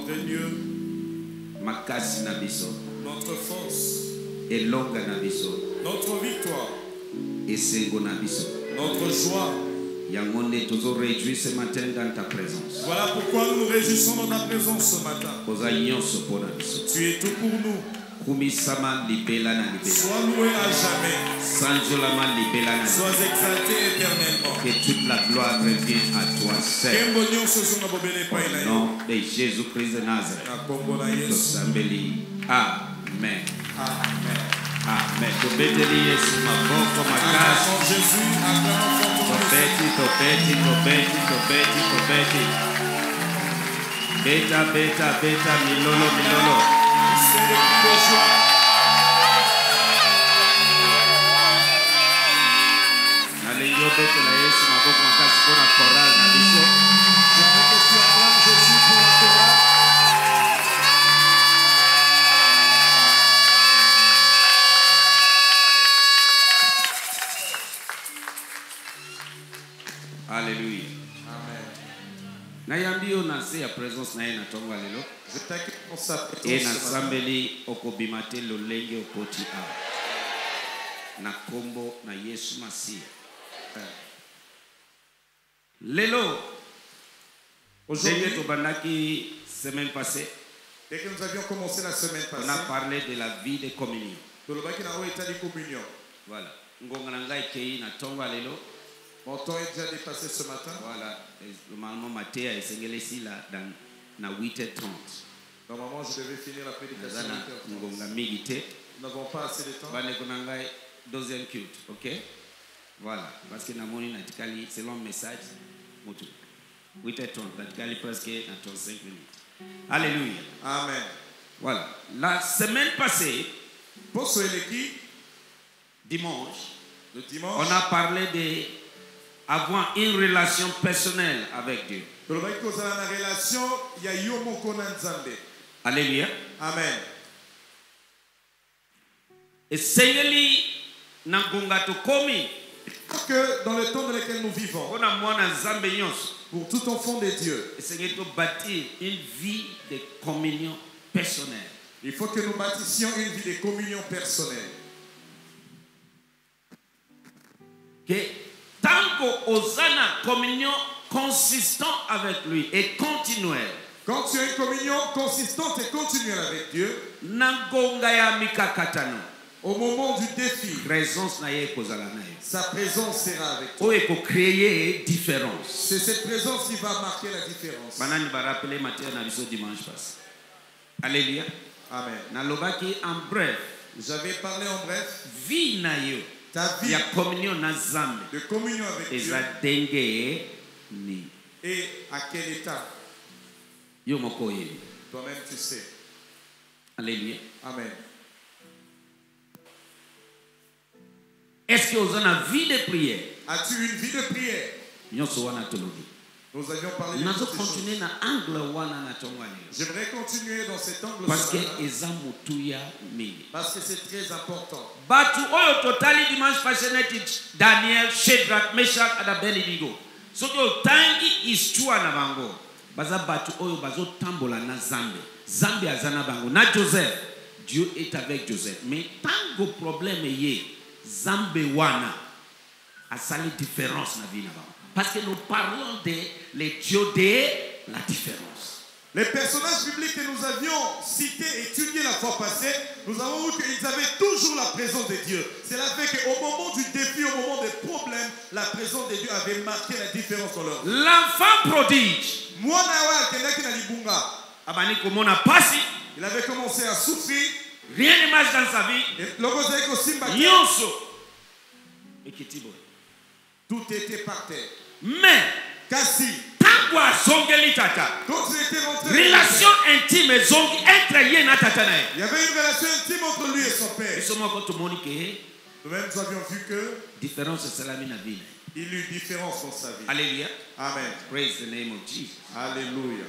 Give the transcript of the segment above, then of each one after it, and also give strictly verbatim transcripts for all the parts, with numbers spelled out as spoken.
Notre Dieu, makasi na biso, notre force, elonga na biso, notre victoire, esengo na biso. notre joie. Yango nde tozo réjouir ce matin dans ta présence. Voilà pourquoi nous nous réjouissons dans ta présence ce matin. Oza nyonso pona biso. Tu es tout pour nous. Kumisama libela na libela. Sois loué à jamais. Sanjolama libela na. Sois exalté éternellement. Que toute la gloire revienne à toi seul. Au nom de Jésus-Christ de Nazareth. Tosambeli. Amen. Amen. Amen. Tobeteli Yesu maboko makasi. Jésus, acclamons fortement. Tobeti, tobeti, tobeti, tobeti, tobeti. Beta, beta, beta, milolo, milolo. C'est le cri de joie. Nalingo betela Yesu maboko makasi pona choral na biso. Je veux que tu acclames Jésus pour la chorale. Alléluia. Amen. Nayambi na se ya présence na ye na tonga lelo. Je t'accueille pour sa présence. E na ce matin. sambeli okobimate lolenge okoti a. Na kombo na Yesu Masiya. Lelo aujourd'hui tobandaki semaine passée, Dès que nous avions commencé la semaine on a passée, parlé de la vie de communion. nous avons parlé de la communion. Voilà. Ngonga na ngai kei na tonga lelo. Mon temps est déjà dépassé ce matin. Voilà. Normalement Matthieu a essayé ici là dans na huit heures trente. Normalement, je devais finir la prédication à Nazana huit heures trente. ngonga migite. Nous n'avons pas assez de temps. Bane konangai deuxième culte, OK? Voilà, parce que namoni natikali selon message motu. huit heures trente, natikali presque à trente-cinq minutes. Alléluia. Amen. Voilà. La semaine passée, Pour ceux qui, dimanche, le dimanche, on a parlé de avoir une relation personnelle avec Dieu. nous avons causé la relation, il y a eu mon konan Nzambe. Alléluia. Amen. Et sengeli nangonga to komi Parce que dans le temps dans lequel nous vivons, ona mwana nzambe nyonso, pour tout enfant de Dieu, sengeli to bâtir une vie de communion personnelle. il faut que nous bâtissions une vie de communion personnelle. Que tant qu'Osana communion consistant avec lui et continuelle, Quand tu as une communion consistante et continuelle avec Dieu, nangonga ya mikakatano, au moment du défi, présence na ye kozala na ye. sa présence sera avec toi. O eko créer différence. C'est cette présence qui va marquer la différence. Banani ba rappeler Matthieu na biso dimanche passé. Alléluia. Amen. Na lobaki en bref, J'avais parlé en bref, vie na yo ta vie ya communion na Nzambe de communion avec Dieu eza ndenge ni et à quel état. yo moko yebi. Toi-même tu sais. Alléluia. Amen. Est-ce que vous avez une vie de prière? As-tu une vie de prière? Nyonso wana tolobi. Nous avions parlé de Nazo toutes ces choses. continuer na angle wana na tonga lelo. J'aimerais continuer dans cet angle Parce que ce matin, eza mutuya mingi. parce que c'est très important. Batu oyo totali dimanche passé neti Daniel, Shadrach, Meshach, et Abednego. Soki otangi histoire na bango. Baza batu oyo bazo tambola na Zambe. Zambe azana bango. Na Joseph, Dieu est avec Joseph. Mais tango problème yé, Zambe wana a sali différence na vie na bango. Parce que nous parlons de les dieux de la différence. Les personnages bibliques que nous avions cités, étudiés la fois passée, nous avons vu qu'ils avaient toujours la présence de Dieu. Cela fait qu'au moment du défi, au moment des problèmes, la présence de Dieu avait marqué la différence dans leur vie. L'enfant prodige, abani komona pasi, il avait commencé à souffrir. rien ne marche dans sa vie. Et lorsqu'il a Simba, Nyonso ekitibo. tout était par terre. Mais Kassi, tango azongeli tata, quand il était rentré, relation intime ezongi entre ye na tata na ye. il y avait une relation intime entre lui et son père. Biso moko tomoni ke Nous-mêmes, nous avions vu que différence esalami na vie. il y eut différence dans sa vie. Alléluia. Amen. Praise the name of Jesus. Alléluia.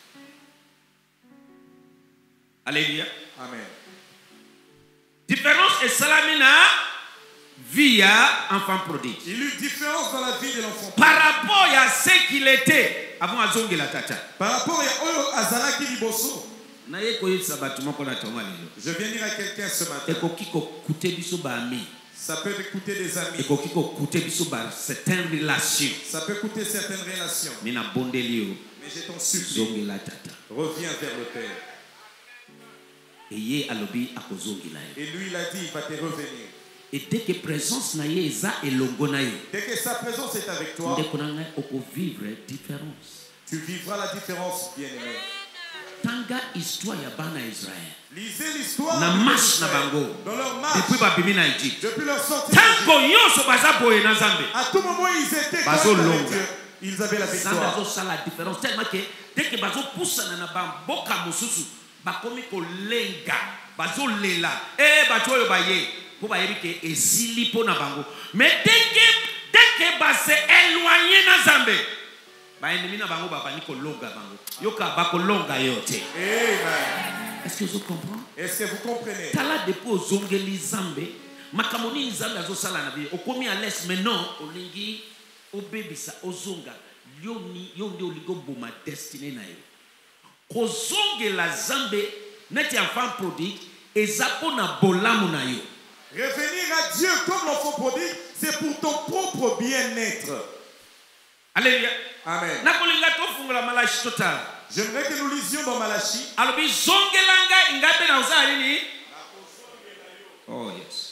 Alléluia. Amen. Différence esalami na vie ya enfant prodigue. Il y eut différence dans la vie de l'enfant. Par rapport à ce qu'il était avant azongela tata. Par rapport à Oyo Azalaki Liboso, Na ye koyebisa bato moko na tonga lelo. je viens dire à quelqu'un ce matin, Ekoki kokute biso ba ami. ça peut écouter des amis, Ekoki kokute biso ba certaines relations. ça peut écouter certaines relations, Mina bondeli yo mais je t'en supplie, zongela tata. reviens vers le Père. Et ye alobi akozongela yo. Et lui, il a dit, il va te revenir. Et dès que présence na ye eza elongo na yo, Dès que sa présence est avec toi, ndeko na ngai okovivre différence. tu vivras la différence, bien-aimé. Tanga histoire ya bana Israël. Lisez l'histoire Na de marche na Israël. bango. Dans leur marche, Depuis babimi na Egypte. depuis leur sortie, Tango nyonso baza boye na Nzambe. à tout moment, ils étaient Bazo corrects avec longa. Dieu. Ils avaient la Nzambe victoire. azosala la différence tellement que dès que bazopusana na bamboka mosusu bakomi kolenga bazolela e bato oyo baye mpo bayebi ke ezili mpo na bango. Mais dès que dès que base éloigné na Nzambe baennemi na bango babandi kolonga bango yoka bakolonga yo te. Amen. Est-ce que vous comprenez? Est-ce que vous comprenez? Tala depuis ozongeli Nzambe makambo nini Nzambe azosala na vie okomi à l'aise maintenant olingi obebisa ozonga yoni yonde oligo boma destiné na yo kozongela Nzambe neti enfant prodigue eza pona bolamu na yo. Revenir à Dieu comme l'enfant prodigue, c'est pour ton propre bien-être. Alléluia. Amen. Nakolinga tofungola Malachi total. J'aimerais que nous lisions dans Malachie. Alobi zongelanga ingabe na uzaa nini? Oh yes.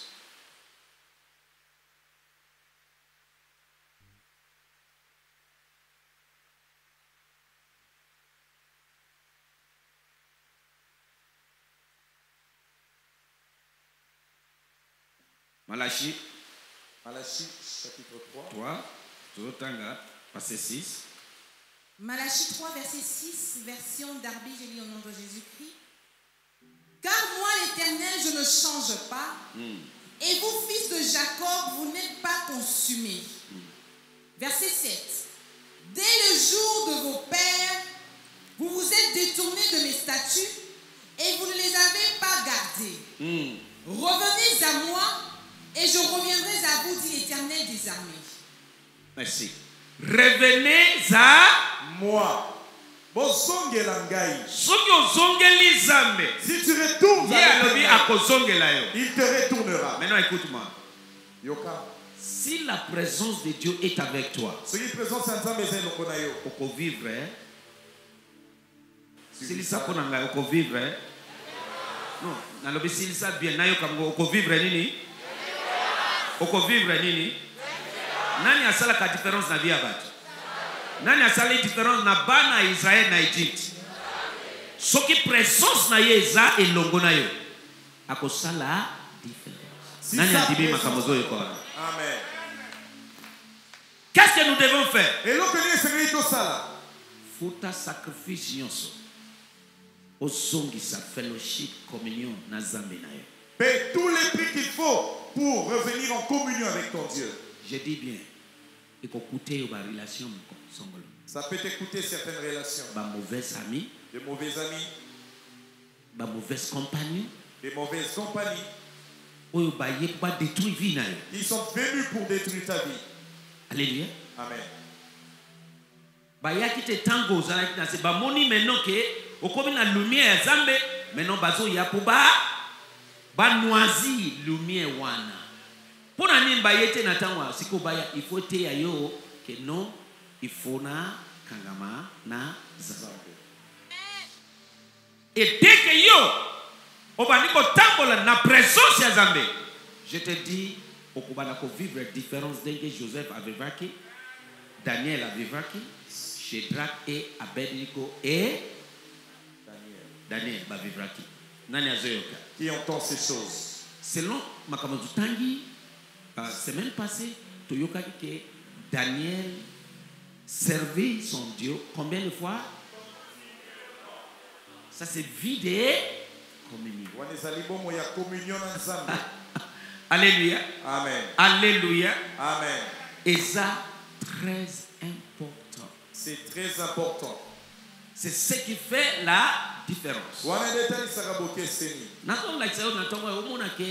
Malachi Malachie, chapitre trois. trois, Zotanga, verset six. Malachie trois, verset six, version Darby, j'ai lu au nom de Jésus-Christ. Car moi, l'Éternel, je ne change pas. Mm. Et vous, fils de Jacob, vous n'êtes pas consumés. Mm. Verset sept. Dès le jour de vos pères, vous vous êtes détournés de mes statuts et vous ne les avez pas gardés. Mm. Revenez à moi et je reviendrai à vous, dit l'Éternel des armées. Merci. Revenez à moi. Si tu retournes vers lui, il te retournera. Maintenant écoute-moi. Yoka. Si la présence de Dieu est avec toi, tu peux vivre. Si ça pour nga uko vivre. Non, nalobi si ça bien nayo kamgo uko vivre nini? Uko vivre nini? Nani asala ka différence na vie abatu? Nani asala différence na bana Israël na Egypte? Soki présence na yeza elongo na yo. Akosala différence. Nani adibi makamozo yoko? Amen. Qu'est-ce que nous devons faire? Et l'autre est tout ça. Futa sacrifice nyonso. Ozongisa fellowship, communion na Nzambe na yo. Paie tous les prix qu'il faut pour revenir en communion avec ton Dieu. Je dis bien. Et qu'écouter une relation songolo. Ça peut écouter certaines relations. Ba mauvais amis. Des mauvais amis. Ba mauvaise compagnie. Des mauvaises compagnies. Oyo ba yé ba détruire vie na yo. Ils sont venus pour détruire ta vie. Alléluia. Amen. Ba ya kite tango zala kina se ba moni maintenant que okomi na lumière Nzambe maintenant bazo ya pour ba ba noisi lumière wana. Pona nini ba yete na tango siko ba ya il faut te ya yo que non il faut na kangama na Nzambe. Et dès que yo obandiko tambola na présence ya Nzambe, je te dis okobana ko vivre différence d'engue Joseph avait vaincu, Daniel avait vaincu, Shadrach et Abednego et Daniel. Daniel va vivre qui? Nani azoyoka? Qui entend ces choses? Selon Makamozu Tangi, la semaine passée, Toyoka dit que Daniel servait son Dieu combien de fois? Ça c'est vide communion. Alléluia. Amen. Alléluia. Amen. Et ça, très important. C'est très important. C'est ce qui fait la différence.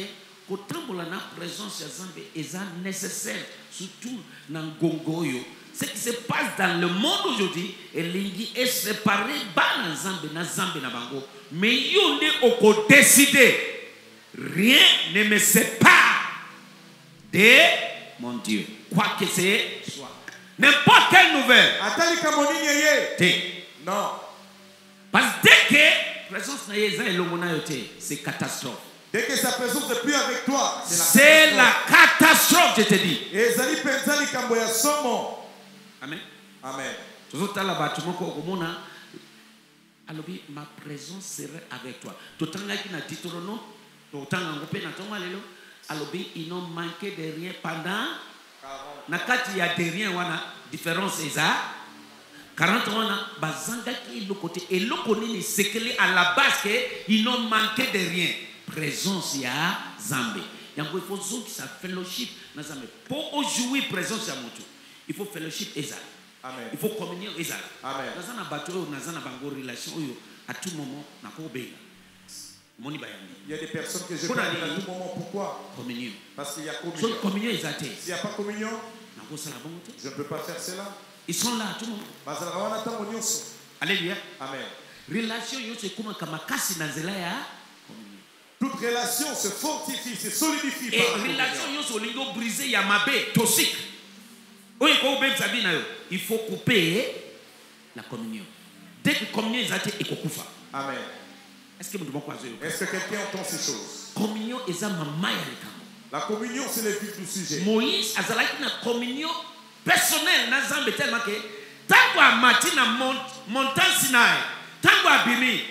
Kotambola na présence ya Nzambe eza nécessaire surtout na ngongo yo Ce qui se passe dans le monde aujourd'hui, elingi est séparé ba na Nzambe na Nzambe na bango. Mais yo nde oko décider. Rien ne me sépare de mon Dieu. Quoi que ce soit. N'importe quelle nouvelle. Atali kamonini yeye. Te. Non. Parce que dès que présence na yeza elongona yote, c'est catastrophe. Dès que sa présence n'est plus avec toi, c'est la, la catastrophe, je te dis. Ezali penzali kambo ya somo. Amen. Amen. Tozotala batu moko okomona alobi ma présence serait avec toi. Totanga ki na Deutéronome, totanga ngope na tonga lelo alobi ils n'ont manqué de rien pendant na kati ya de rien wana différence eza quarante wana bazanga ki le côté et le nini sekele à la base que ils n'ont manqué de rien. Présence ya Zambe. Yango il faut zo qui sa fellowship na Zambe. Pour aujourd'hui présence ya moto. Il faut fellowship ezala. Amen. Il faut communion ezala. Amen. Nazana bato nazana bango relation oyo à tout moment na ko bela. Moni bayandi. Il y a des personnes que je parle à tout moment. Pourquoi? Communion. Parce qu'il y a communion. So communion ezate. S'il n'y a pas communion, na ko sala bongo te. je ne peux pas faire cela. Ils sont là à tout moment. Bazala wana tango nyonso. Alléluia. Amen. Relation yo se kuma kama kasi na nzela ya toute relation se fortifie, se solidifie. Et par la relation yo so lingo briser ya mabe toxique. Oye ko be sabi na yo, il faut couper la communion. Dès que communion ezate ekokufa. Amen. Est-ce que nous devons yo? Est-ce que quelqu'un entend ces choses? Communion eza mama ya likambo. La communion c'est le vif du sujet. Moïse azalaki na communion personnelle na Nzambe tellement que tango amati na montagne Sinaï, tango abimi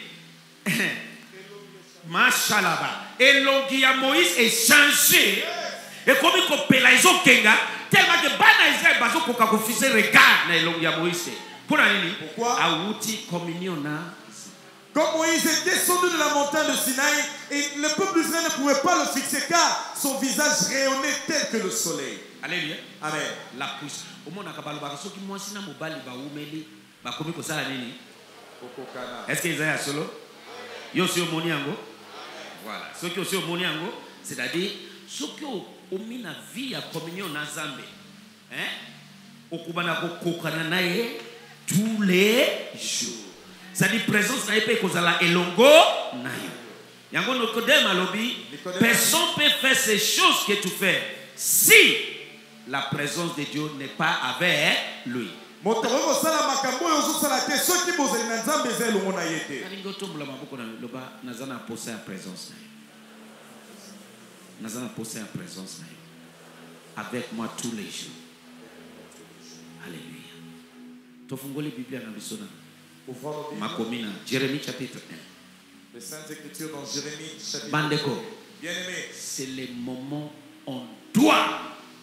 Machalaba. Et l'ongi à Moïse est changé. Et comme il coupe la iso kenga, tellement que bana Israël bazo koka kofise regard na l'ongi à Moïse. Pourquoi? Awuti communion na. Comme Moïse est descendu de la montagne de Sinaï, et le peuple d'Israël ne pouvait pas le fixer car son visage rayonnait tel que le soleil. Alléluia. Amen. La puissance. Au monde akabalo bakaso ki mwasi na mobali ba umeli ba komi ko sala nini? Est-ce que Isaïe solo? Yo si omoni yango? Voilà. Ce qui aussi au moniango, c'est-à-dire ce qui au mina vie à communion na Nzambe. Hein? Okubana ko kokana nae tous les jours. C'est-à-dire présence na epé kozala elongo na yo. Yango no kodem alobi, personne peut faire ces choses que tu fais si la présence de Dieu n'est pas avec lui. Motoro sala makambo yo zo sala te soki bozali na Nzambe zelo mona yete. Alingo tombola maboko na loba nazana poser à présence na yo. Nazana poser à présence na yo. Avec moi tous les jours. Alléluia. Tofungole Biblia na bisona. Makomina Jérémie chapitre un. Les Saintes Écritures dans Jérémie chapitre un. Bandeko. Bien-aimé, c'est le moment où on doit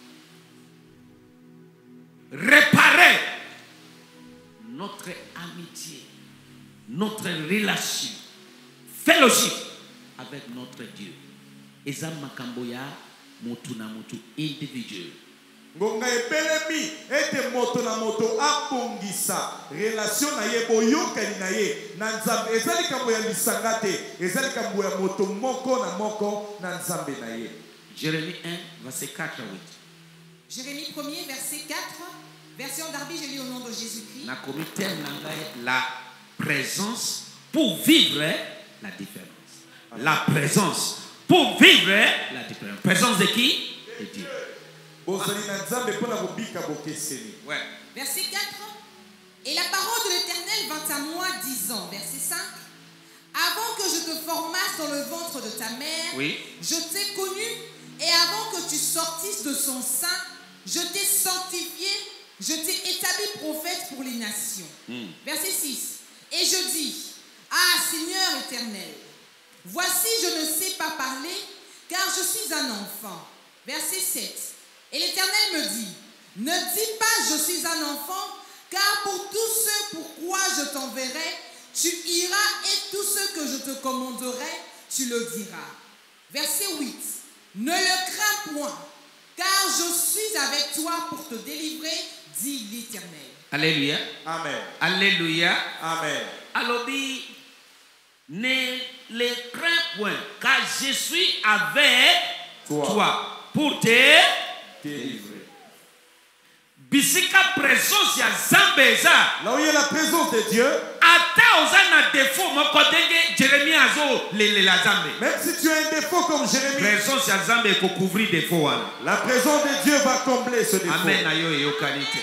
réparer notre amitié, notre relation, fellowship avec notre Dieu. Eza makambo ya mutu na mutu individuel. Ngonga ebelemi ete moto na moto abongisa relation na ye boyokani na ye na Nzambe ezali kambo ya lisanga te ezali kambo ya moto moko na moko na Nzambe na ye. Jérémie un verset quatre à huit. Jérémie un verset quatre, version Darby, je lis au nom de Jésus-Christ. La présence pour vivre la différence. La présence pour vivre la différence. Présence de qui? De Dieu. Ouais. Verset quatre. Et la parole de l'Éternel vint à moi disant, verset cinq. Avant que je te formasse dans le ventre de ta mère, oui. Je t'ai connu, et avant que tu sortisses de son sein, je t'ai sanctifié, je t'ai établi prophète pour les nations. Mm. Verset six. Et je dis, ah Seigneur éternel, voici je ne sais pas parler, car je suis un enfant. Verset sept. Et l'Éternel me dit, ne dis pas je suis un enfant, car pour tout ce pourquoi je t'enverrai, tu iras et tout ce que je te commanderai, tu le diras. Verset huit. Ne le crains point, car je suis avec toi pour te délivrer, dit l'Éternel. Alléluia. Amen. Alléluia. Amen. Alors, ne le crains point, car je suis avec toi, toi pour te délivrer. bisika présence ya Nzambe eza. Là où il y a la présence de Dieu, Ata oza na défaut moko ndenge Jérémie azo lelela Nzambe. même si tu as un défaut comme Jérémie, Présence ya Nzambe ekocouvrir défaut wana. la présence de Dieu va combler ce défaut. Amen na yo eyokani te.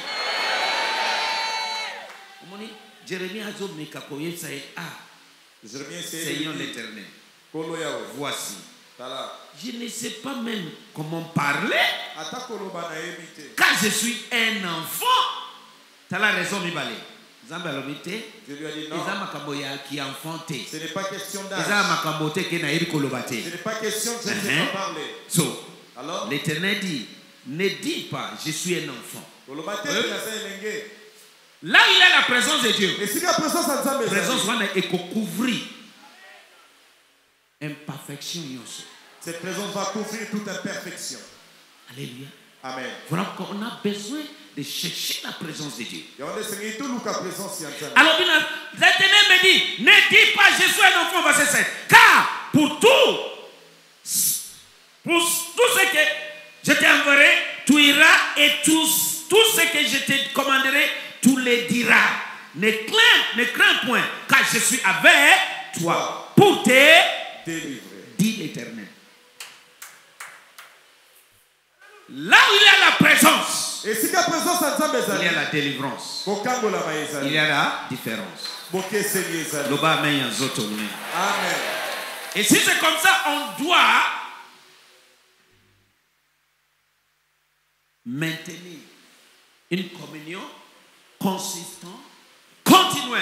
Omoni Jérémie azo meka koyebisa ye ah Jérémie Seigneur l'Éternel. Kolo Yahweh. Voici. Tala. Je ne sais pas même comment parler Ata koloba na yebi te. car je suis un enfant. T'as la raison mibale. Nzambe alobi te. Je lui ai dit non. Eza makambo ya ki enfant te. Ce n'est pas question d'âge. Eza makambo te ke na yebi koloba te. Ce n'est pas question que je ne sais Uh-huh. pas parler. So, Alors, l'Éternel dit, ne dis pas, je suis un enfant. koloba te Oui. na sa elenge. Là où il y a la présence de Dieu, Et si la présence de Nzambe la présence ezali, wana ekocouvrir imperfection nyonso. cette présence va couvrir toute imperfection. Alléluia. Amen. Voilà pourquoi on a besoin de chercher la présence de Dieu. Yawande sengi tout luka présence ya Nzambe. Alors, l'Éternel me dit, ne dis pas, je suis un enfant, verset sept. Car pour tout, pour tout ce que je t'enverrai, tu iras et tout, tout ce que je te commanderai, tu le diras. Ne crains, ne crains point, car je suis avec toi pour te Délivré. dit l'Éternel. Là où il y a la présence, Et si la présence de Nzambe il y ezali, a la délivrance. bokango la Il maezali. y a la différence. Bokeseli ezali. Loba amen ya zoto mne. Amen. Et si c'est comme ça, on doit maintenir une communion consistante, continuelle.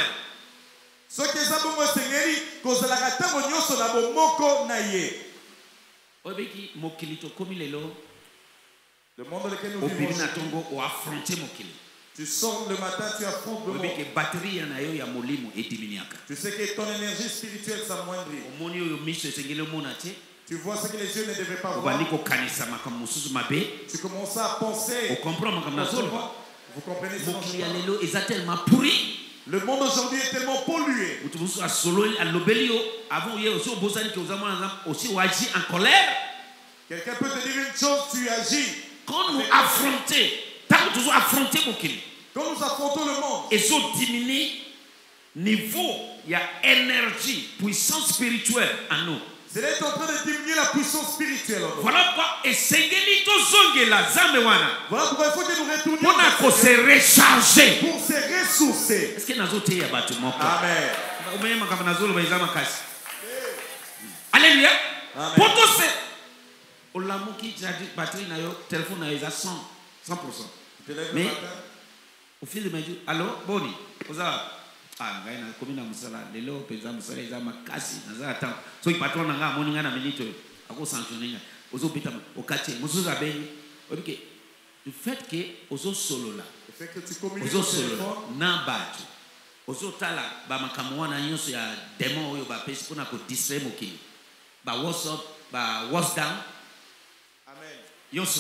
soki eza bongo esengeli kozalaka ntango nyonso na bomoko na ye. Obeki mokili tokomi lelo, Le monde dans lequel nous obimi vivons, na tongo o affronter mokili. tu sors le matin, tu affrontes le monde. Obeki batterie na yo ya molimo ediminiaka. Tu sais que ton énergie spirituelle s'amoindrit. Omoni oyo miso esengeli omona te, Tu vois ce que les yeux ne devaient pas voir. obandi kokanisa makambo mosusu mabe, Tu commences à penser. okomprendre makambo na zolo. Vous comprenez ce dont je Mokili ya parle? lelo eza tellement pourri. Le monde aujourd'hui est tellement pollué. Mutu mosusu asololi alobeli yo avant ye osi obosani ke oza mwana nzambe osi oagi en colère. Quelqu'un peut te dire une chose, tu agis. Quand nous affrontons, tant que nous affrontons mokili, Quand nous affrontons le monde, et ça diminue niveau, il y a énergie, puissance spirituelle en nous. cela est en train de diminuer la puissance spirituelle en nous. Voilà pourquoi esengeli tozongela zambe wana Voilà pourquoi il faut que nous retournions mpona vers kose Dieu recharger. pour se ressourcer. Est-ce que nazoteya bato moko? Amen. Omeye makambo nazoloba eza makasi. Alléluia. Amen. Po tose olamuki batterie na yo téléphone na yo eza cent pour cent. Tu te lèves le Mais matin, au fil de mes jours, allô, boni, oza ah ngai na komi na musala lelo penza musala eza makasi naza ta so patron na nga moni nga na minute ako sanctionner nga ozo beta okati mosusu abengi obike le fait que ozo solo là le fait que tu communiques ozo au solo téléphone, na batu ozo tala ba makambo wana nyonso ya démon oyo ba pesi pona ko distraire mokili ba WhatsApp ba WhatsApp Amen. yonso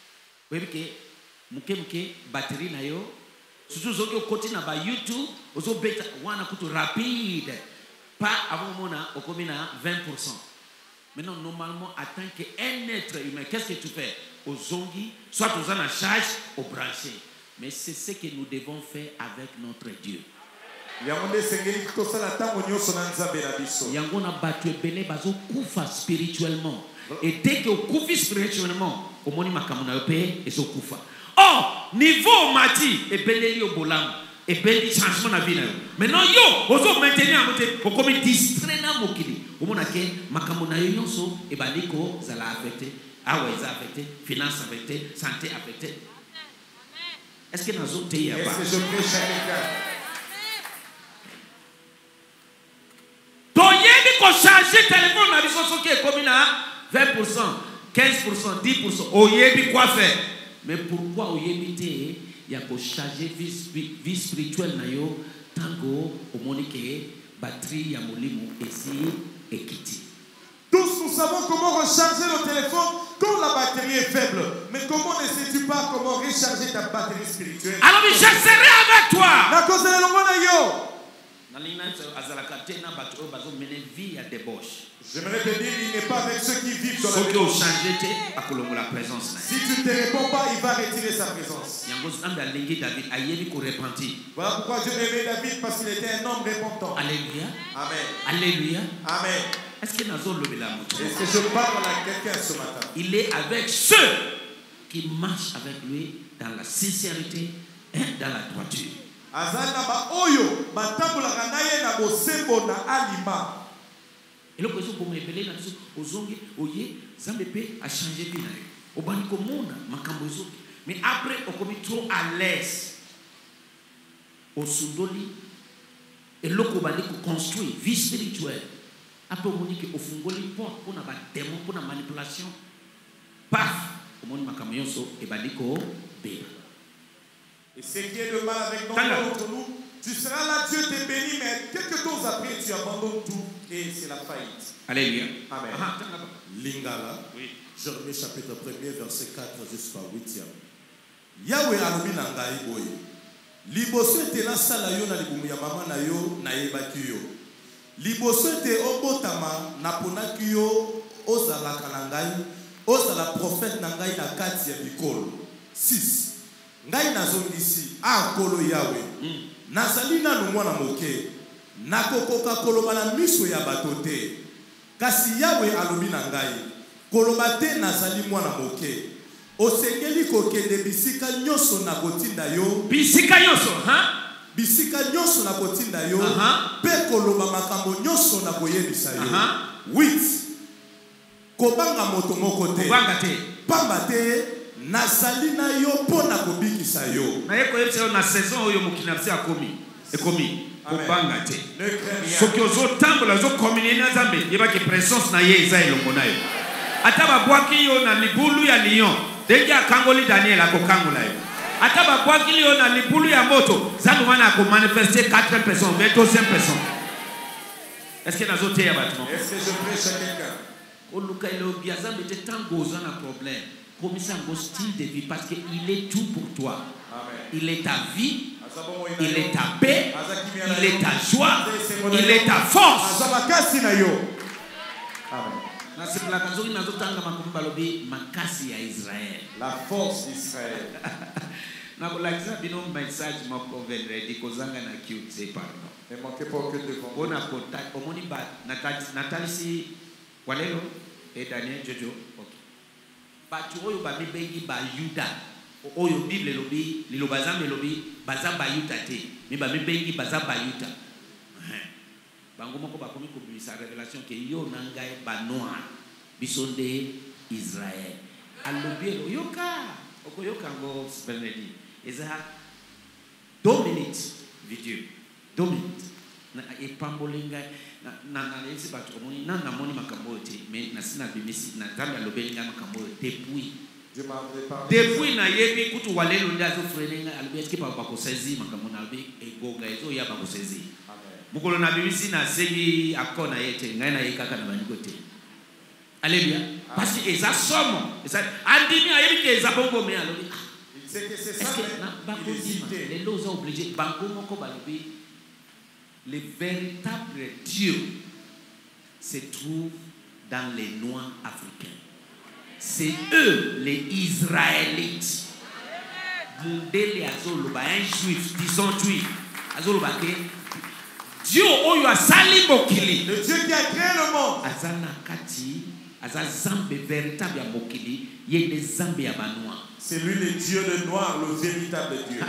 obike muke muke batterie na yo surtout soki okoti na ba YouTube ozobeta wana kutu rapide pas avant mona okomi na vingt pour cent. Maintenant normalement en tant qu'un être humain qu'est-ce que tu fais ozongi soit oza na charge au branché mais c'est ce que nous devons faire avec notre Dieu. yango nde esengeli tosala ntango nyonso na Nzambe na biso. Yango na bato ebele bazokufa spirituellement et dès que okufi spirituellement omoni makambo na yo mpe ezokufa. Oh, niveau mati ebeleli yo bolamu ebeli changement na vie na yo. Maintenant yo ozo maintenir en côté pour comme distrait na mokili omona ke makambo na yo nyonso ebandi ko zala affecté awa eza affecté finance affecté santé affecté. Est-ce que nazo te ya Est-ce ba que je prêche à quelqu'un? toyebi ko changer téléphone na biso soki ekomi na vingt pour cent quinze pour cent dix pour cent oyebi quoi faire. Mais pourquoi oyebi te ya ko charger vie vie spirituelle na yo tango omoni ke batterie ya molimo esi ekiti. Tous nous savons comment recharger le téléphone quand la batterie est faible. Mais comment ne sais-tu pas comment recharger ta batterie spirituelle? Alors je serai avec toi. Na cause de l'ongo na yo. J'aimerais te dire, il n'est pas avec ceux qui vivent dans la Ceux qui maison. ont changé, à la présence. Si tu ne te réponds pas, il va retirer sa présence. Voilà pourquoi Dieu aimait David, parce qu'il était un homme repentant. Alléluia. Amen. Alléluia. Amen. Est-ce que Est-ce que je parle à quelqu'un ce matin? il est avec ceux qui marchent avec lui dans la sincérité et dans la droiture. Azana ba oyo batambolaka na ye na bosembo na alima. Et le président pour me révéler na biso ozongi oye zambe pe a changé vie na yo. Obani komona makambo ezoki. Mais après on komi trop à l'aise. Osundoli et loko bali ko construire vie spirituelle. Après on dit que ofungoli porte pour na ba démon pour na manipulation. Paf, omoni makambo yonso e bali ko beba. Et ce qui est le mal avec nombre d'entre nous, tu seras là, Dieu te bénit, mais quelques temps après, tu abandonnes tout et c'est la faillite. Alléluia. Amen. Aha, Lingala, oui. Jérémie chapitre premier, verset quatre jusqu'à huitième. Yahweh alobi na ngai boye. Liboso ete nasala yo na libumu ya mama na yo na yebaki yo. Liboso ete obotama naponaki yo ozalaka na ngai, ozala prophète na ngai na kati ya bikolo. six. Ngai nazongisi a kolo Yahweh. Mm. Nazali nanu mwana moke. Nakokoka koloba na miso ya bato te. Kasi Yahweh alobi na ngai. Koloba te nazali mwana moke. Osengeli kokende bisika nyonso na kotinda yo. Bisika nyonso, ha? Bisika nyonso na kotinda yo. Uh-huh. Pe koloba makambo nyonso na koyebisa yo. Uh-huh. huit. Kobanga moto moko te. Kobanga te. Pamba te. Nazali na yo pona kobikisa yo. Na yeko yebisa yo na saison oyo mokili na komi. Ekomi. Kobanga te. Ne crains rien. Soki ozotambola ozokomine na Nzambe yebaki présence na ye eza elongo na yo. Ata babwaki yo na libulu ya lion, ndenge akangoli Daniel akokangola yo. Ata babwaki yo na libulu ya moto, Nzambe wana akomanifester quatre personnes, mais deuxième personne. Est-ce que nazoteya bato? Est-ce que je prêche à quelqu'un? Oluka elobi Nzambe te tango oza na problème. Comme ça, un style de vie, parce qu'il est tout pour toi. Amen. Il est ta vie, il est ta paix, il est ta joie, il est ta force. La force d'Israël. Ne manquez pas que de vendre. Batu oyo ba mibengi ba Yuda oyo Bible lobi liloba Nzambe lobi baza ba Yuda te mi ba mibengi baza ba Yuda bango moko bakomi kobimisa révélation ke yo nangai ba noir bisonde Israël alobi yoka okoyoka ngo Bernardi eza deux minutes vidéo deux minutes na epambolinga na na na esi bato omoni na na moni makambo te mais na sina bimisi na Nzambe alobelinga makambo depuis depuis na yebi kutu walelo ndazo frenenga alibeti pa ba ko sezi makambo na albi egonga ezo ya ba ko sezi mukolo na bimisi na segi akona yete ngai na yekaka na baniko te. Alléluia. Parce que eza somo eza andimi ayebi ke eza bongo me alobi c'est que c'est ça il hésite les lots sont obligés bango moko balobi. Le véritable Dieu se trouve dans les Noirs africains. C'est eux, les Israélites. Mundele azoloba, un juif, disons juif, azoloba ke Dieu oyo asali mokili. Le Dieu qui a créé le monde. Azana kati, aza zambe véritable ya mokili, yene zambe ya banois. C'est lui le Dieu de noir, le véritable Dieu.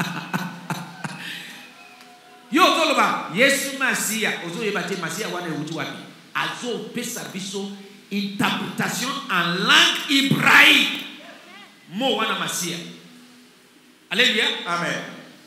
Yo zoloba Yesu Masia ozo yebate Masia wana uti wapi azo pesa biso interprétation en langue hébraïque mo wana Masia. Alléluia. Amen.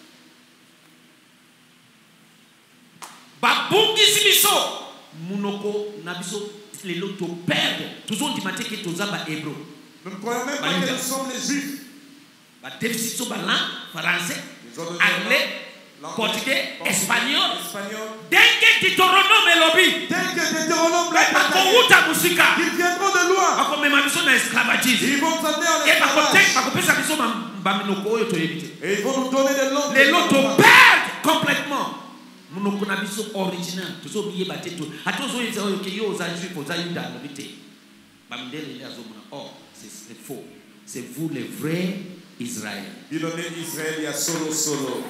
Babungisi biso munoko na biso lelo to perdre toujours dimate ke tozaba hébreu. Nous ne croyons même pas que nous sommes les juifs. Ba déficit so ba langue français, anglais, portugais, espagnol, dengue Deutéronome lobi, dengue Deutéronome la bakouta musika, ils viendront de loin, bakomema biso na esclavagisme, ils vont s'amener en et esclavage, bakopesa biso ba minoko oyo toyebi te, et ils vont nous donner des noms, les lots to perdre complètement. monoko na biso original tozobiye bateto atozoyeza oyo ke yo oza juif oza yuda lobi te bamindele nde azomona oh c'est faux c'est vous les vrais Israël bilone Israël ya solo solo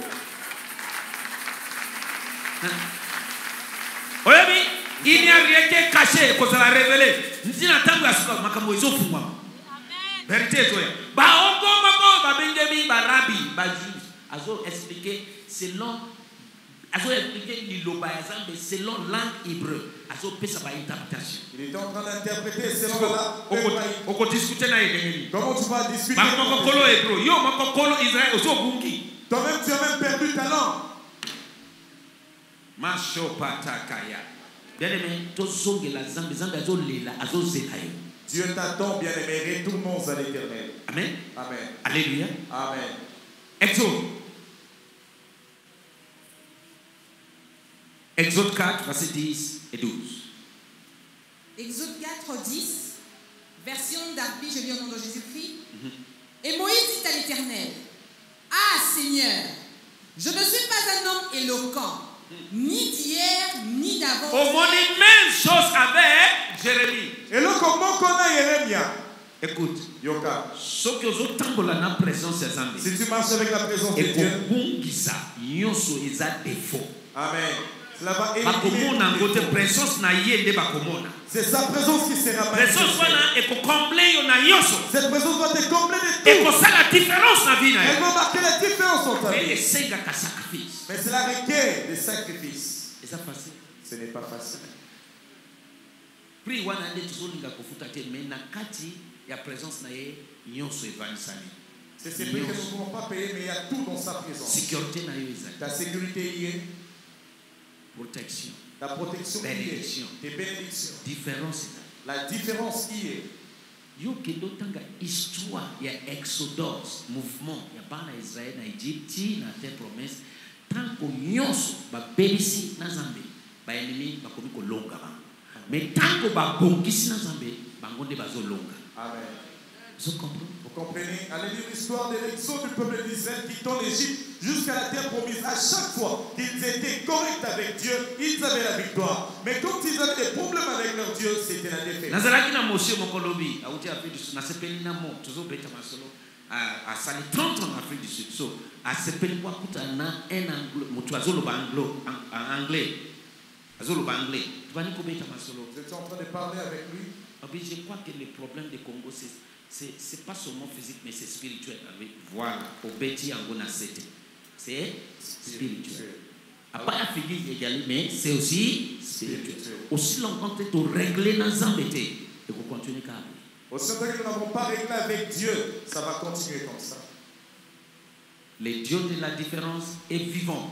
oyebi il n'y a rien qui est caché pour se la révéler ntina tango ya suka makambo ezofungwa vérité ezoya baongo moko babengemi barabi bajuif azo expliquer selon azo expliquer liloba ya Nzambe selon langue hébreu azo pesa ba interprétation. Il est en train d'interpréter selon la on peut discuter na yengeni. Comment tu vas discuter? Ba moko kolo hébreu yo moko kolo Israël ozo bungi. Toi-même tu as même perdu ta langue. Masho patakaya. Bien aimé tozongela Nzambe Nzambe azo lela azo zeka yo. Dieu t'attend, bien-aimé, retournons à l'Éternel. Amen. Amen. Alléluia. Amen. Exode. Exode quatre, versets dix et douze. Exode quatre, dix, version d'Arby, je lis au nom de Jésus-Christ. Mm-hmm. Et Moïse dit à l'Éternel, ah Seigneur, je ne suis pas un homme éloquent, ni d'hier, ni d'avant. On dit même chose avec Jérémie. Et là, comment qu'on a Jérémia? Écoute, Yoka. Ce que vous tambour la présence de Zambé. Si tu marches avec la présence de Dieu. Et Nyoso is a défaut. Amen. Cela va éliminer présence na yende bakomona. C'est sa présence qui sera présence wana et ko combler yo na yoso. Cette présence va te combler de tout. Et ko ça la différence na vie na. Elle va marquer la différence en ta vie. Mais c'est un sacrifice. Mais cela requiert des sacrifices. Et ça facile. Ce n'est pas facile. Pri wana nde tuzolinga kofuta te mais na kati ya présence na ye nyonso evanisani. C'est ce prix que nous ne pouvons pas payer, mais il y a tout dans sa présence. Sécurité na yo ezali. Ta sécurité y est. Protection. La protection bénédiction. Y est. Des bénédictions. Différence. La différence y est. Yo kendo tanga histoire ya Exodus, mouvement ya bana Israël na Égypte na terre promesse tant que nyonso ba belisi na Nzambe ba ennemi ba komi ko longa ba. Mais tant que ba bongisi na Nzambe bango nde bazo longa. Amen. Vous comprenez? Vous comprenez? Allez lire l'histoire de l'exode du peuple d'Israël quittant l'Égypte jusqu'à la terre promise. À chaque fois qu'ils étaient corrects avec Dieu, ils avaient la victoire. Mais quand ils avaient des problèmes avec leur Dieu, c'était la défaite. Nazalaki na monsieur mokolobi, auti Afrique du Sud, na sepeli na mo, tozo beta masolo, a sali trente ans en Afrique du Sud. So, a sepeli kwa kuta na un anglo, motu azolo ba anglo, en anglais. Azolo ba anglais. Tu vas ni ko beta masolo. Vous êtes en train de parler avec lui? Oui, je crois que le problème du Congo, c'est c'est c'est pas seulement physique, mais c'est spirituel. Voilà, au bêtis en gona c'était. C'est spirituel. Après la figure égale, mais c'est aussi spirituel. Aussi longtemps que tu régler dans l'embêté, et vous continuez comme ça. Aussi longtemps que nous n'avons pas réglé avec Dieu, ça va continuer comme ça. Le Dieu de la différence est vivant.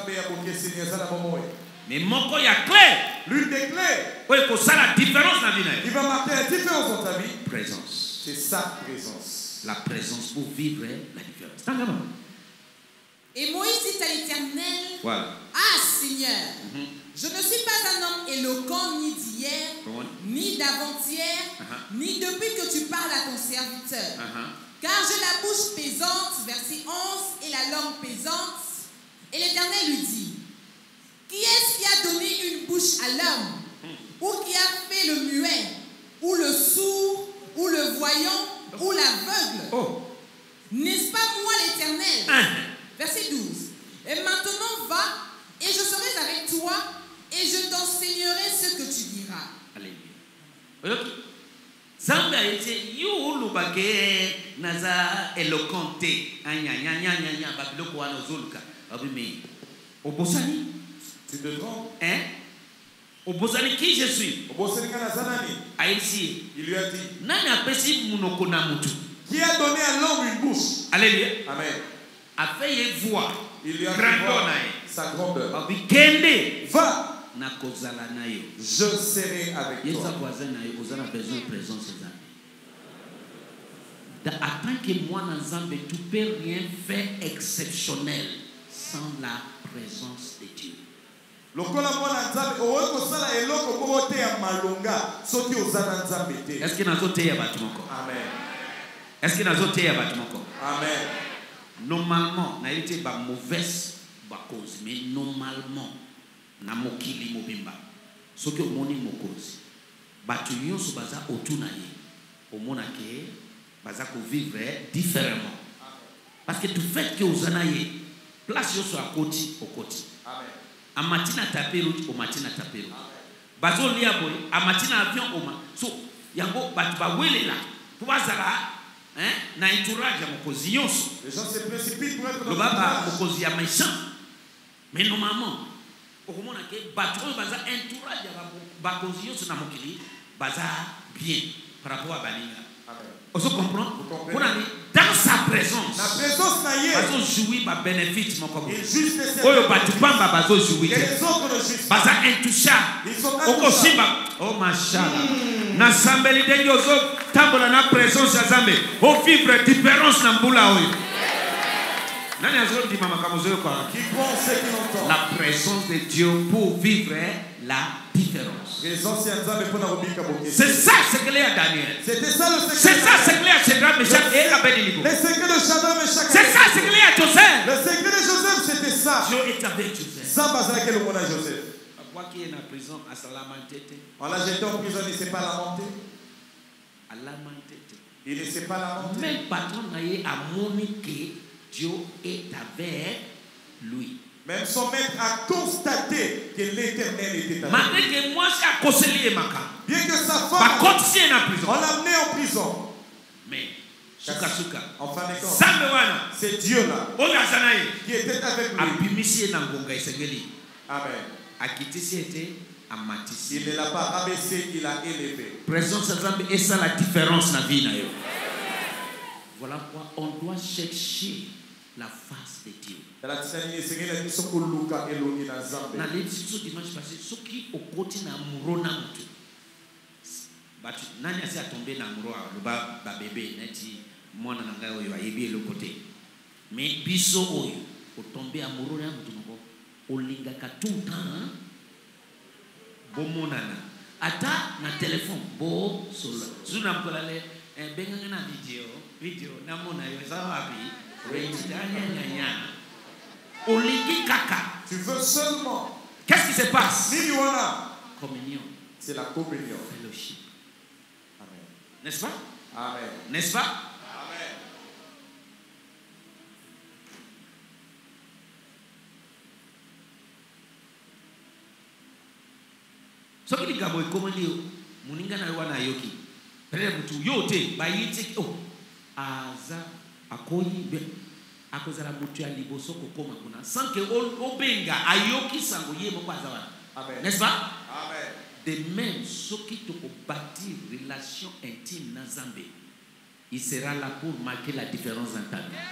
Mais mon corps est clair. L'une des clés. Oui, pour ça la différence dans la vie. Il va marquer la différence dans ta vie. Présence. C'est sa présence. La présence pour vivre la différence. Et Moïse dit à l'Éternel, voilà. Ah Seigneur, mm-hmm. je ne suis pas un homme éloquent ni d'hier, ni d'avant-hier, uh-huh. ni depuis que tu parles à ton serviteur. Uh-huh. Car j'ai la bouche pesante, verset onze, et la langue pesante. Et l'Éternel lui dit, qui est-ce qui a donné une bouche à l'homme, mm. ou qui a fait le muet, ou le sourd, ou le voyant, ou l'aveugle? Oh. N'est-ce pas moi l'Éternel? Uh-huh. Verset douze. Et maintenant va, et je serai avec toi, et je t'enseignerai ce que tu diras. Alléluia. Zambé a été you lubake naza eloquente anya nya nya nya nya babiloko wana zoluka abime obosani tu te trompes hein obosani qui je suis obosani kana zanani aïsi il lui a dit nani apesi munoko na mutu qui a donné à l'homme une bouche. Alléluia. Amen. A fait voir il lui a fait voir sa grandeur. Abikende va na kozala na yo. Je serai avec toi. Yesa voisin na yo ozana besoin de présence de Nzambe. Da tant que moi na Nzambe tu peux rien faire exceptionnel sans la présence de Dieu. Lokola mwana Nzambe oweko sala eloko moko te ya malonga soki ozana Nzambe te. Est-ce que nazote ya batu moko? Amen. Est-ce que nazote ya batu moko? Amen. Normalement, na été ba mauvaise ba cause mais normalement na mokili mobimba soki omoni mokonzi bato nyonso baza autour na ye omona ke baza vivre différemment parce que du fait que ozana ye place yoso akoti okoti amen amatina tapero o matina tapero bazo lia boy amatina avion oma so yango bato bawelela po bazala hein na entourage ya mokonzi nyonso les gens se précipitent pour être dans le baba mokonzi ya méchant mais normalement okomona ke bato oyo baza entourage ya bakonzi nyonso na mokili baza bien par rapport à balinga amen oso comprendre pour aller dans sa présence la présence na ye bazo jouir ba bénéfice mon comme et juste oyo bato pamba bazo jouir les autres ne jouissent baza intouchable ils sont oko simba oh machallah na sambeli dengi ozo tambola na présence ya Zambe o vivre différence na mbula oyo nani azo di mama kama zoyo kwa qui pense ce qui l'entend la présence de Dieu pour vivre la différence. C'est ça ce que a Daniel. C'était ça le secret. C'est ça ce que a Shadrach, Meshach et Abednego. Le secret de Shadrach, Meshach. C'est ça ce que a Joseph. Le secret de Joseph, c'était ça. Dieu est avec Joseph. Ça va avec le monde à Joseph. Pourquoi qui est en prison à Salamantété? On l'a jeté en prison, il ne s'est pas lamenté. À Lamantété. Il ne s'est pas lamenté. Même patron a moniqué Dieu est avec lui. Même son maître a constaté que l'Éternel était avec lui. Malgré que moi, j'ai conseillé ma femme. Bien que sa femme, on l'a amené en prison. Mais, suka suka. En fin de compte, c'est Dieu là qui était avec lui. Amen. Il ne l'a pas rabaissé, il l'a élevé. Présence de Zambe et ça la différence dans la vie. Voilà pourquoi on doit chercher la face de Dieu. Na l'édition dimanche passé, ceux qui au côté na muro na mutu. Batu nani asi atombe na muro le ba ba bébé neti mwana na ngai oyo ayebi le côté. Mais biso oyo o tomber amoureux na mutu moko olingaka tout le temps. Bomonana ata na téléphone bo solo. Zuna mkola le benga na video video na mona yo za wapi? Tu veux seulement. Qu'est-ce qui se passe? Communion. C'est la communion. Fellowship. Amen. N'est-ce pas? Amen. N'est-ce pas? Amen. Ce qui dit Gabo est commandé, Muninga na wana yoki. Peut-être que tu yote, ba yite oh aza akoyi be akozala mutu ya liboso kokoma kuna sans que obenga ayoki sango ye moko azawa. Amen. N'est-ce pas? Amen. De même ceux qui te bâtir relation intime na Zambé, il sera là pour marquer la différence dans ta vie.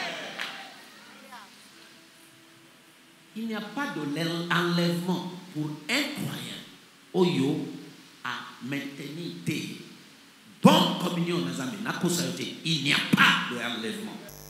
Il n'y a pas d'enlèvement pour un croyant oyo à maintenir des bonnes communions dans Zambé. Il n'y a pas d'enlèvement.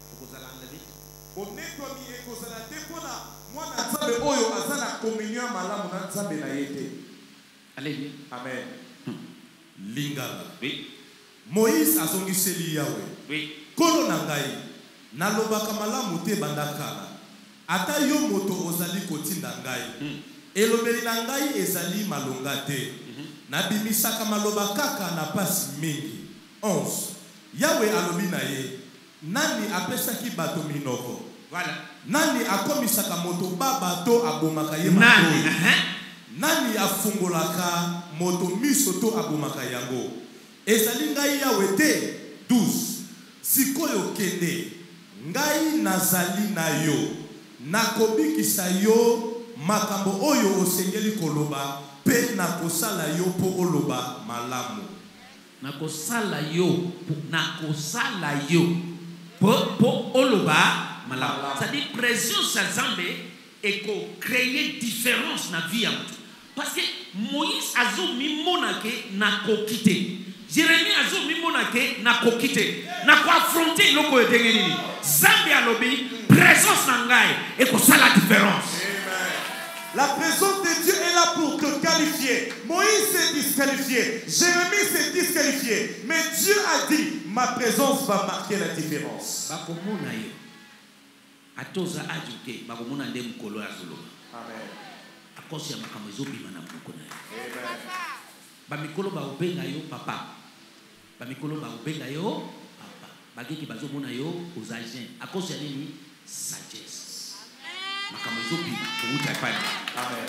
Alléluia. Amen. Lingala. Oui. Moïse azongiseli Yahweh. Oui. Kolo na ngai nalobaka malamu te bandakala. Ata yo moto ozali kotinda ngai. Elobeli na ngai ezali malonga te. Nabimisaka maloba kaka na pasi mingi. onze. Yahweh alobi na ye. Nani apesaki bato minoko? Voilà. Nani akomisaka moto baba to abomaka ye Nani? mato? Nani afungolaka moto miso to abomaka yango? Ezali ngai Yahweh te. douze. Sikoyo kende. Ngai nazali na yo. Nakobikisa yo makambo oyo osengeli koloba pe nakosala yo po oloba malamu. Nakosala yo nakosala yo po po oloba malamu. C'est-à-dire présence à Zambé et qu'on crée différence dans la vie. Parce que Moïse a zo mimonake na kokite. Jérémie a zo mimonake na kokite. Na ko affronter loko etengeni. Zambé a lobi présence nangai et qu'on ça la différence. La présence de Dieu est là pour te qualifier. Moïse s'est disqualifié. Jérémie s'est disqualifié. Mais Dieu a dit, ma présence va marquer la différence. Amen. akosi ya makambo ezobima na moko na yo. Bamikolo baobenga yo papa, bamikolo baobenga yo papa, bageki bazomona yo aux agents akosi ya nini? Sagesse. Makambo ezobima kouta epai. Amen.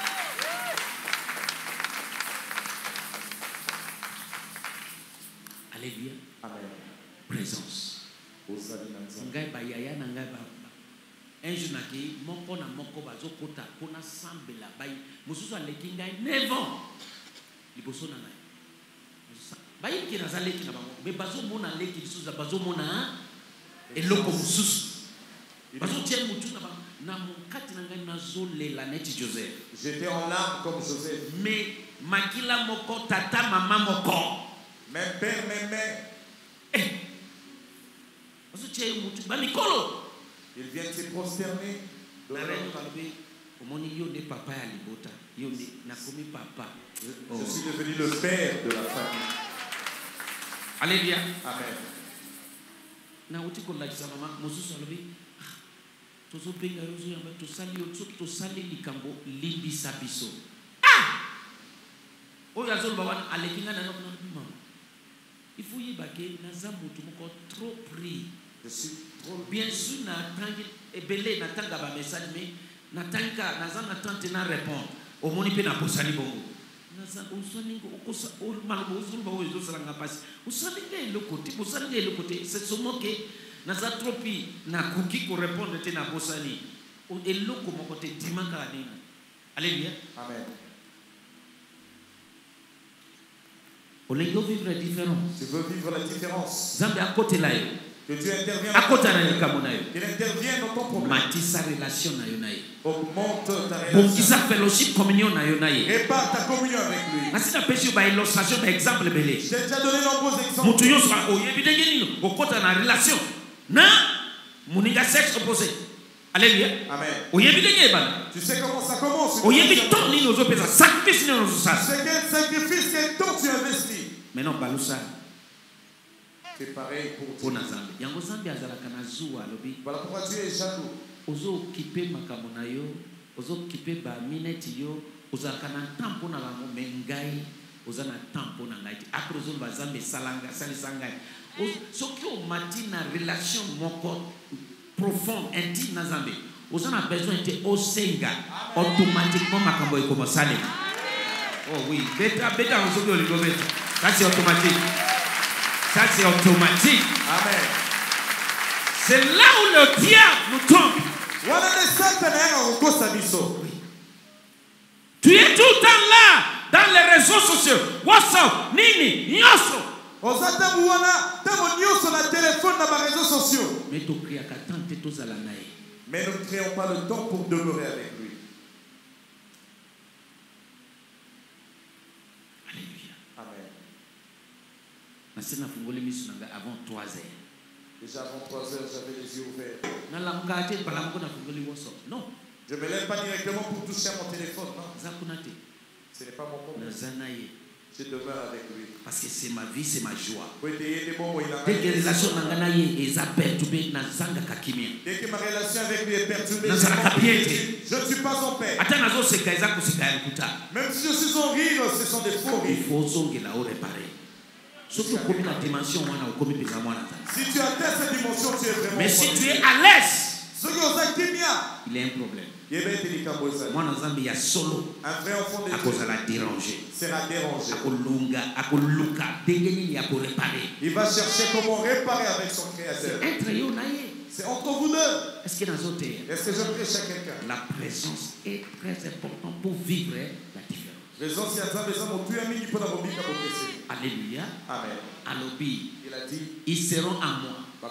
Alléluia. Amen. Présence. Ngai ba yaya na ngai ba. Un jour naki moko na moko bazokota pona sambela bai mususu aleki ngai neuf ans liboso na ngai. Bai ki nazaleki na bango me bazomona leki lisusu bazomona eloko mususu. Bazotia mutu na bango na mokati na ngai nazolela neti Joseph. J'étais en larmes comme Joseph. Mais makila moko tata mama moko. Même père, même mère. Eh. Bazotia mutu ba mikolo. Ils viennent se prosterner. Je suis devenu le père de la famille. Alléluia. Amen. Na uti ko la kisa mama mosusu alobi tozo benga yozo yamba to sali otso to sali likambo libisa biso. Ah! Oyo azolo bawana alekinga na nokuna mama. Il faut y baquer na zamutu moko trop pris. Je suis bien sûr na tangi ebele na tanga ba message mais na tanga na zana tante na répondre au moni pe na posani bongo na za usani ko kosa o malbo usul ba o sala nga passe usani nge le côté usani nge le côté c'est seulement que na za tropi na kuki ko répondre te na posani o eloko mo côté dimaka ni. Alléluia. Amen. On les vivre la différence. Tu veux vivre la différence. Zambe à côté là. Que tu interviens. À côté na likamonayo. Qu'il intervienne dans ton problème. Matisa relation na yonaye. Augmente ta relation. Bongisa fellowship communion na yonaye. Répare ta communion avec lui. Na sina pesi ba illustration ba exemple belé. J'ai déjà donné nombreux exemples. Mutu yo swa oyebi ndenge nini okota na relation na muninga sexe opposé. Alléluia. Amen. Oyebi ndenge bana. Tu sais comment ça commence. Oyebi ton nini ozopesa sacrifice nini ozosala. C'est quel sacrifice quel temps tu investis. Maintenant balusa. C'est pareil pour pour Nazambi. Yango Zambi azalaka na zuwa lobi. Voilà pourquoi tu es jaloux. Ozo kipe makambo na yo, ozo kipe ba minute yo, ozalaka na tempo na bango mengai, oza na tempo na ngai. Après ozo ba Zambi salanga salisanga. Soki o matina relation moko profonde intime na Zambi. Oza na besoin de osenga automatiquement makambo ekomosale. Oh oui, beta beta ozo ko ligobe. Ça c'est automatique. Ça c'est automatique. Amen. C'est là où le diable nous tombe. Oui. Tu es tout le temps là, dans les réseaux sociaux. WhatsApp, Nini, Nyoso. Mais tu cries à tante tous à la naïe. Mais ne créons pas le temps pour demeurer avec lui. Avant trois heures. Déjà avant trois heures, j'avais les yeux ouverts. Non. Je ne me lève pas directement pour toucher à mon téléphone. Non. Ce n'est pas mon problème. Je demeure avec lui. Parce que c'est ma vie, c'est ma joie. Dès que relation est perturbée, dès que ma relation avec lui est perturbée, je ne suis pas son père. Même si je suis son rire, ce sont des faux rires. Il faut réparer. Si tu atteins cette dimension, tu es vraiment. Mais si tu es à l'aise, il y a un problème. Moi, dans il y a solo. Un vrai enfant de Dieu. À cause de la déranger. Sera dérangé. Il va chercher comment réparer avec son créateur. C'est entre vous deux. Est-ce que Est-ce que je prêche à quelqu'un? La présence est très importante pour vivre la différence. Alléluia. Amen. Alobi. Il a dit. Ils seront à moi.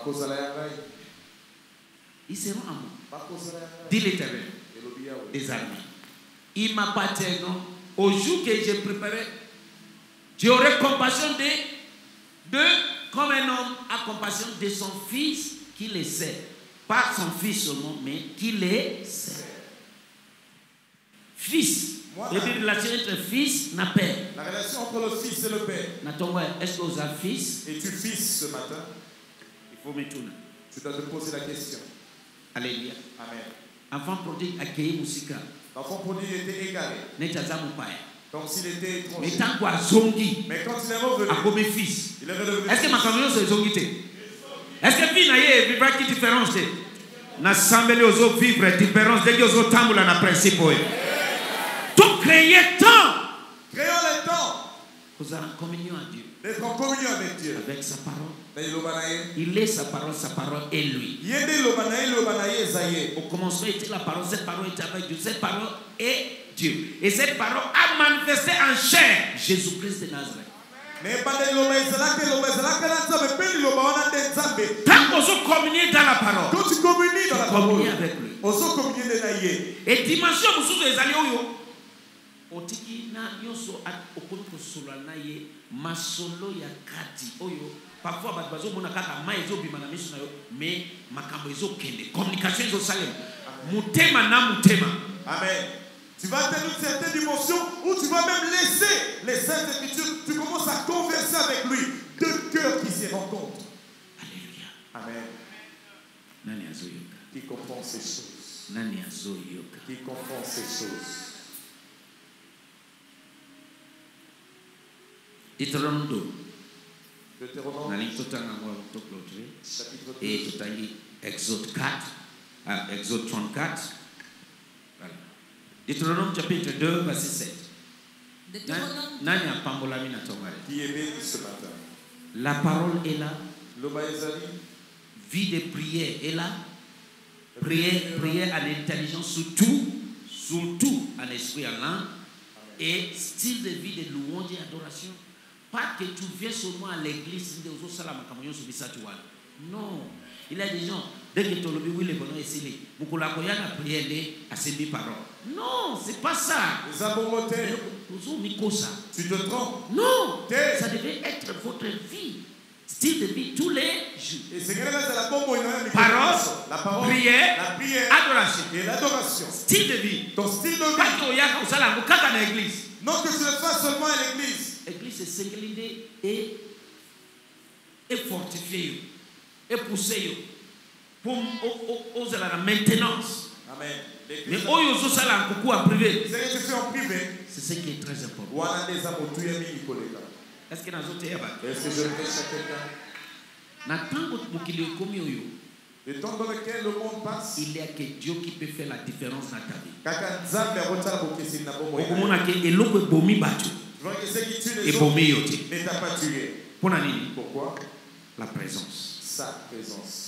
Ils seront à moi. Dit l'Éternel des armées. Ils m'appartiendront. Au jour que j'ai préparé, j'aurai compassion de, de, comme un homme a compassion de son fils qui le sait. Pas son fils seulement, mais qui le sait. Fils. Et puis la relation entre fils et père. La relation entre le fils et le père. Est-ce que vous avez fils? Es-tu fils ce matin? Il faut me tourner. Tu dois te poser la question. Alléluia. Amen. Enfant prodigue accueilli Moussika. L'enfant prodigue était égaré. neti aza mopaya. Donc s'il était étranger. Mais ntango azongi Mais quand il est revenu, akomi fils. il est redevenu Est-ce que fils. makambo nyonso ezongi te? Est-ce que vie na ye evivaki différence te? Nasambeli ozovivre différence ndenge ozotambola na principe oyo. Tocréer temps. Créons le temps kozala en communion à Dieu. d'être en communion avec Dieu. Avec sa parole. Mais il obana ye. Il est sa parole, sa parole est lui. Yende lobana ye, lobana ye eza ye. Au commencement était la parole, cette parole était avec Dieu, cette parole est Dieu. Et cette parole a manifesté en chair Jésus-Christ de Nazareth. Mais bande loba ezalaka loba ezalaka na nzambe pe loba wana nde nzambe. Tant qu'on se communie dans la parole, Quand tu communies dans la parole, communie avec lui. ozo communier na ye. Et dimension mosusu ezali oyo otiki na nyonso okomi kosola na ye masolo ya kati oyo parfois bato bazomona kaka mai ezobima na miso na yo mais makambo ezokende communication ezosalema motema na motema. Amen. Tu vas atteindre une certaine dimension où tu vas même laisser les saintes écritures. Tu commences à converser avec lui. Deux cœurs qui se rencontrent. Alléluia. Amen. Nani azoyoka? Qui comprend ces choses. Nani azoyoka? Qui comprend ces choses. Deutéronome deux. Deutéronome Nali totanga mwa toklotre. chapitre Et deux. totangi Exode quatre. Ah, Exode trente-quatre. Voilà. Deutéronome chapitre deux, verset sept. Deutéronome Nani apambolami na tongare. Qui est béni ce matin. La parole est là. Loba ezali. Vie de prière est là. Prière, prière en intelligence surtout, surtout en esprit en langue. Et style de vie de louange et adoration. Pas que tu viens seulement à l'église. Non. Il y a des gens, dès que tu as le oui, les bonhommes, c'est les parole. Non, c'est pas ça. Les abombotés. Tu te trompes. Non, T'es- ça devait être votre vie. Style de vie tous les jours. Et c'est que la bombe, il y a Parole, la parole, prière, la prière adoration. et l'adoration. Style de vie. Ton style de Pas vie. qu'il y a comme ça là, vous quand à l'église. Non que tu le fasses seulement à l'église. L'église est singulier et et fortifiée et poussée pour aux la maintenance. Amen. Mais oyo zo sala en coucou en privé. C'est que tu fais en privé. C'est ce qui est très important. Wana des amotuya mingi koleka. Est-ce que dans autre yaba? Est-ce que je prêche à quelqu'un? Na tango mukili komi oyo. Le temps dans lequel le monde passe. Il y a que Dieu qui peut faire la différence dans ta vie. Kaka nzambe akotala bokeseni na bombo. Okomona ke eloko ebomi bato. Tu vois que ce qui tue les Ebomi autres yote. ne t'a pas tué. Pona nini? Pourquoi? La présence. Sa présence.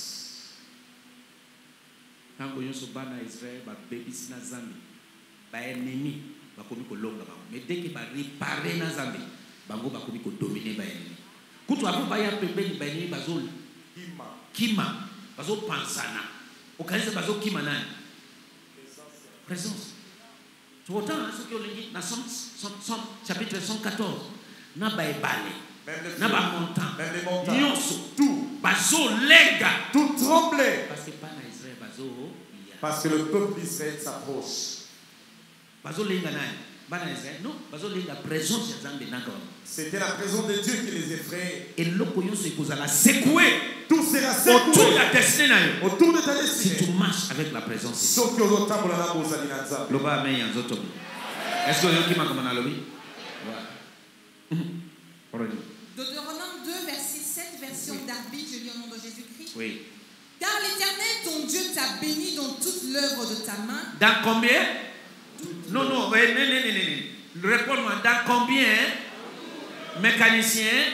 Tango nyonso bana Israël ba bebisi na Zambi. Ba ennemi bakomi kolonga bango. Mais dès que ba réparer na Zambi, bango bakomi ko dominer ba ennemi. Kutu abo ba ya pembeni ba ennemi bazol Kima. kima, bazo pansana. Okanisa bazo kima nani? Présence. Tu vois ce que dit dans Somme chapitre cent quatorze. Na ba ebale. Même les Na feux, ba montant. même les montagnes. Nyonso. Tout. Bazo lega. Tout tremblait. Parce que pas na Israël bazo ya. Parce que le peuple d'Israël s'approche. Bazo lenga nani? Bana Israël. Non, bazo lenga présence ya Zambe na comme. C'était la présence de Dieu qui les effrayait. Et loko yonso ekozala secoué. Tout sera Autour de secoué. la destinée na yo. Autour de ta Si destinée. tu marches avec la présence. Sauf que aux autres la bozali na nzambe. Loba amen ya nzoto. Est-ce que yoki makamana lobi? Voilà. Already. Deutéronome deux, verset sept, version Darby, je lis au nom de Jésus-Christ. Oui. Car l'Éternel, ton Dieu, t'a béni dans toute l'œuvre de ta main. Dans combien? Non, non, ouais, non, non, non, non. Réponds-moi. Dans combien? Mécanicien?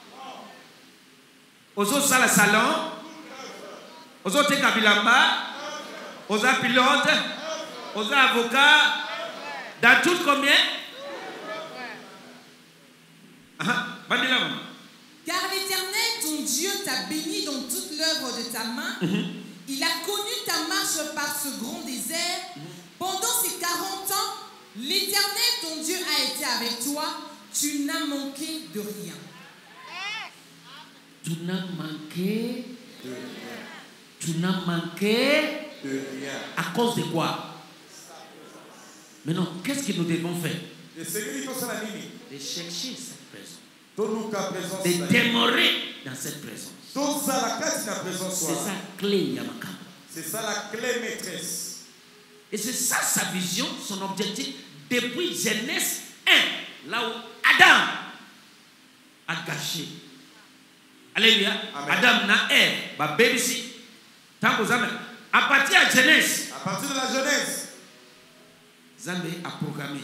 Aux autres salles salon? Aux autres kabilamba? Aux autres pilotes? Aux autres avocats? Dans tout combien? Ah, bandila maman. Car l'Éternel, ton Dieu, t'a béni dans toute l'œuvre de ta main. Il a connu ta marche par ce grand désert. Pendant ces quarante ans, l'Éternel, ton Dieu, a été avec toi. Tu n'as manqué de rien. Tu n'as manqué. De rien. Tu n'as manqué. De rien. À cause de quoi? Mais non, qu'est-ce que nous devons faire? Et c'est que dit ça la nini. De chercher cette présence. Tonuka présence. De demeurer dans cette présence. Tout ça la carte la présence. C'est ça clé Yamakam. C'est ça la clé maîtresse. Et c'est ça sa vision, son objectif, depuis Genèse un, là où Adam a gâché. Alléluia. Amen. Adam na Ève, ba bébé. Tant que Zambé, à partir de Genèse, À partir de la Genèse, Zambé a programmé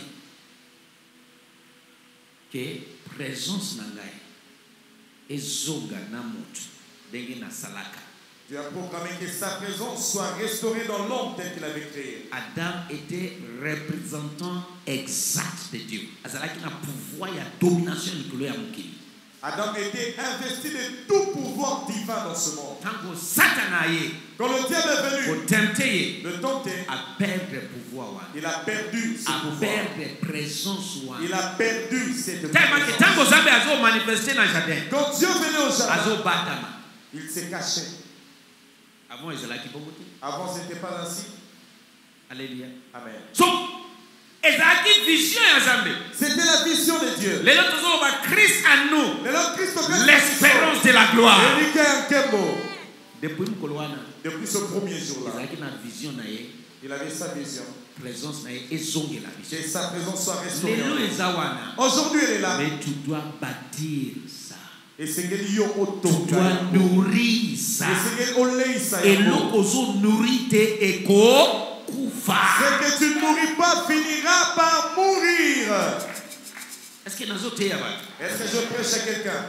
que présence nangai et zonga na motu dengue na salaka. Dieu a proclamé que sa présence soit restaurée dans l'homme tel qu'il avait créé. Adam était représentant exact de Dieu. Azalaki na pouvoir ya domination likolo ya mokili. Adam était investi de tout pouvoir divin dans ce monde. Tango Satan ye, Quand le diable est ko venu tempter le tenter, a perdre pouvoir wa. il a perdu ce A pouvoir. perdre présence wa. Il a perdu cette Tellement que présence. tango Zambé azo manifester na jardin. Quand Dieu venait au jardin, Azo batama. il s'est caché. Avant ezalaki bongo te. Avant, ce n'était pas ainsi. Alléluia. Amen. So ezalaki vision ya Zambé. C'était la vision de Dieu. Lelo tozo ba Christ en nous. Mais le Christ auquel L'espérance de la gloire. Eric Nkembo, Depuis mokolo wana depuis ce premier jour-là, ezalaki na vision na ye, il avait sa vision. présence na ye ezongela biso. Que sa présence soit restaurée. Lelo eza wana. Aujourd'hui, elle est là. Mais tu dois bâtir ça. Et c'est qu'elle y a Tu autant. dois nourrir ça. Et c'est qu'elle olé ça. Et l'eau nourrit tes échos kufa. Ce que tu ne nourris pas finira par mourir. Est-ce que nazo te yaba? Est-ce que je prêche à quelqu'un?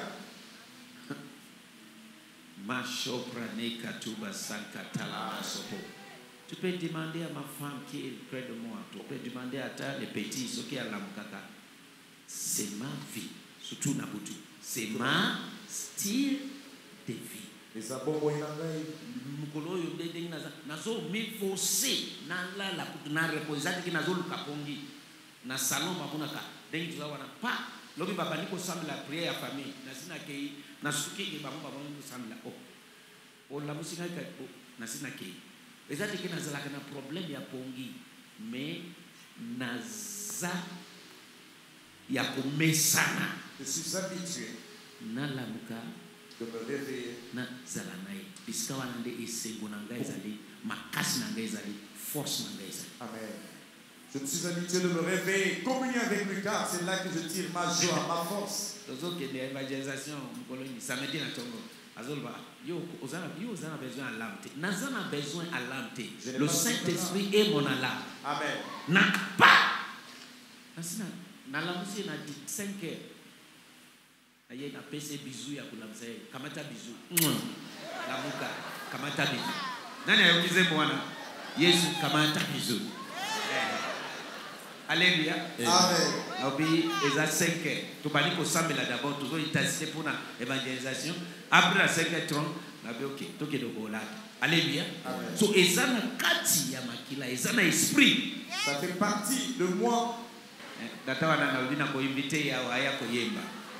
Ma chopra ne katuba sankatala sopo. Tu peux demander à ma femme qui est près de moi. Tu peux demander à ta les petits, ceux qui ont la mukaka. C'est ma vie, surtout Nabutu. C'est ma style de vie. Les abombo inangai. Mukolo yo ndenge naza nazo mi forcer na la la na reposati ki nazo luka pongi na salon makuna ka ndenge tu wana pa lobi baba niko samla prière ya famille na sina kei na suki ke baba baba niko samla oh o la musika ka na sina kei ezati ki nazala kana problème ya pongi mais naza ya komesana. Je suis habitué na lamuka de me réveiller. na zala na ye bisika wana nde esengo na ngai ezali makasi na ngai ezali force na ngai ezali. Amen. Je me suis habitué de me réveiller, communier avec lui, car c'est là que je tire ma joie, ma force. tozokende évangélisation mokolo nini samedi na ntongo azoloba yo ozana yo ozana besoin ya lame te naza na besoin ya lame te. Le Saint-Esprit est mon alarme. Amen. na pa nasina nalamusi na di cinq heures aye na pese bizu ya kulamusa ye kamata bizu lamuka kamata bizu nani ayokize mwana Yesu kamata bizu. Alléluia. Amen. Obi eza cinq heures tobali kosambela d'abord tozo intensité pour la évangélisation après la cinq heures trente nabi ok tokende kolata. Alléluia. Amen. So eza na kati ya makila eza na esprit. Ça fait partie de moi. Data wana nalobi na koinvite ya aya koyemba.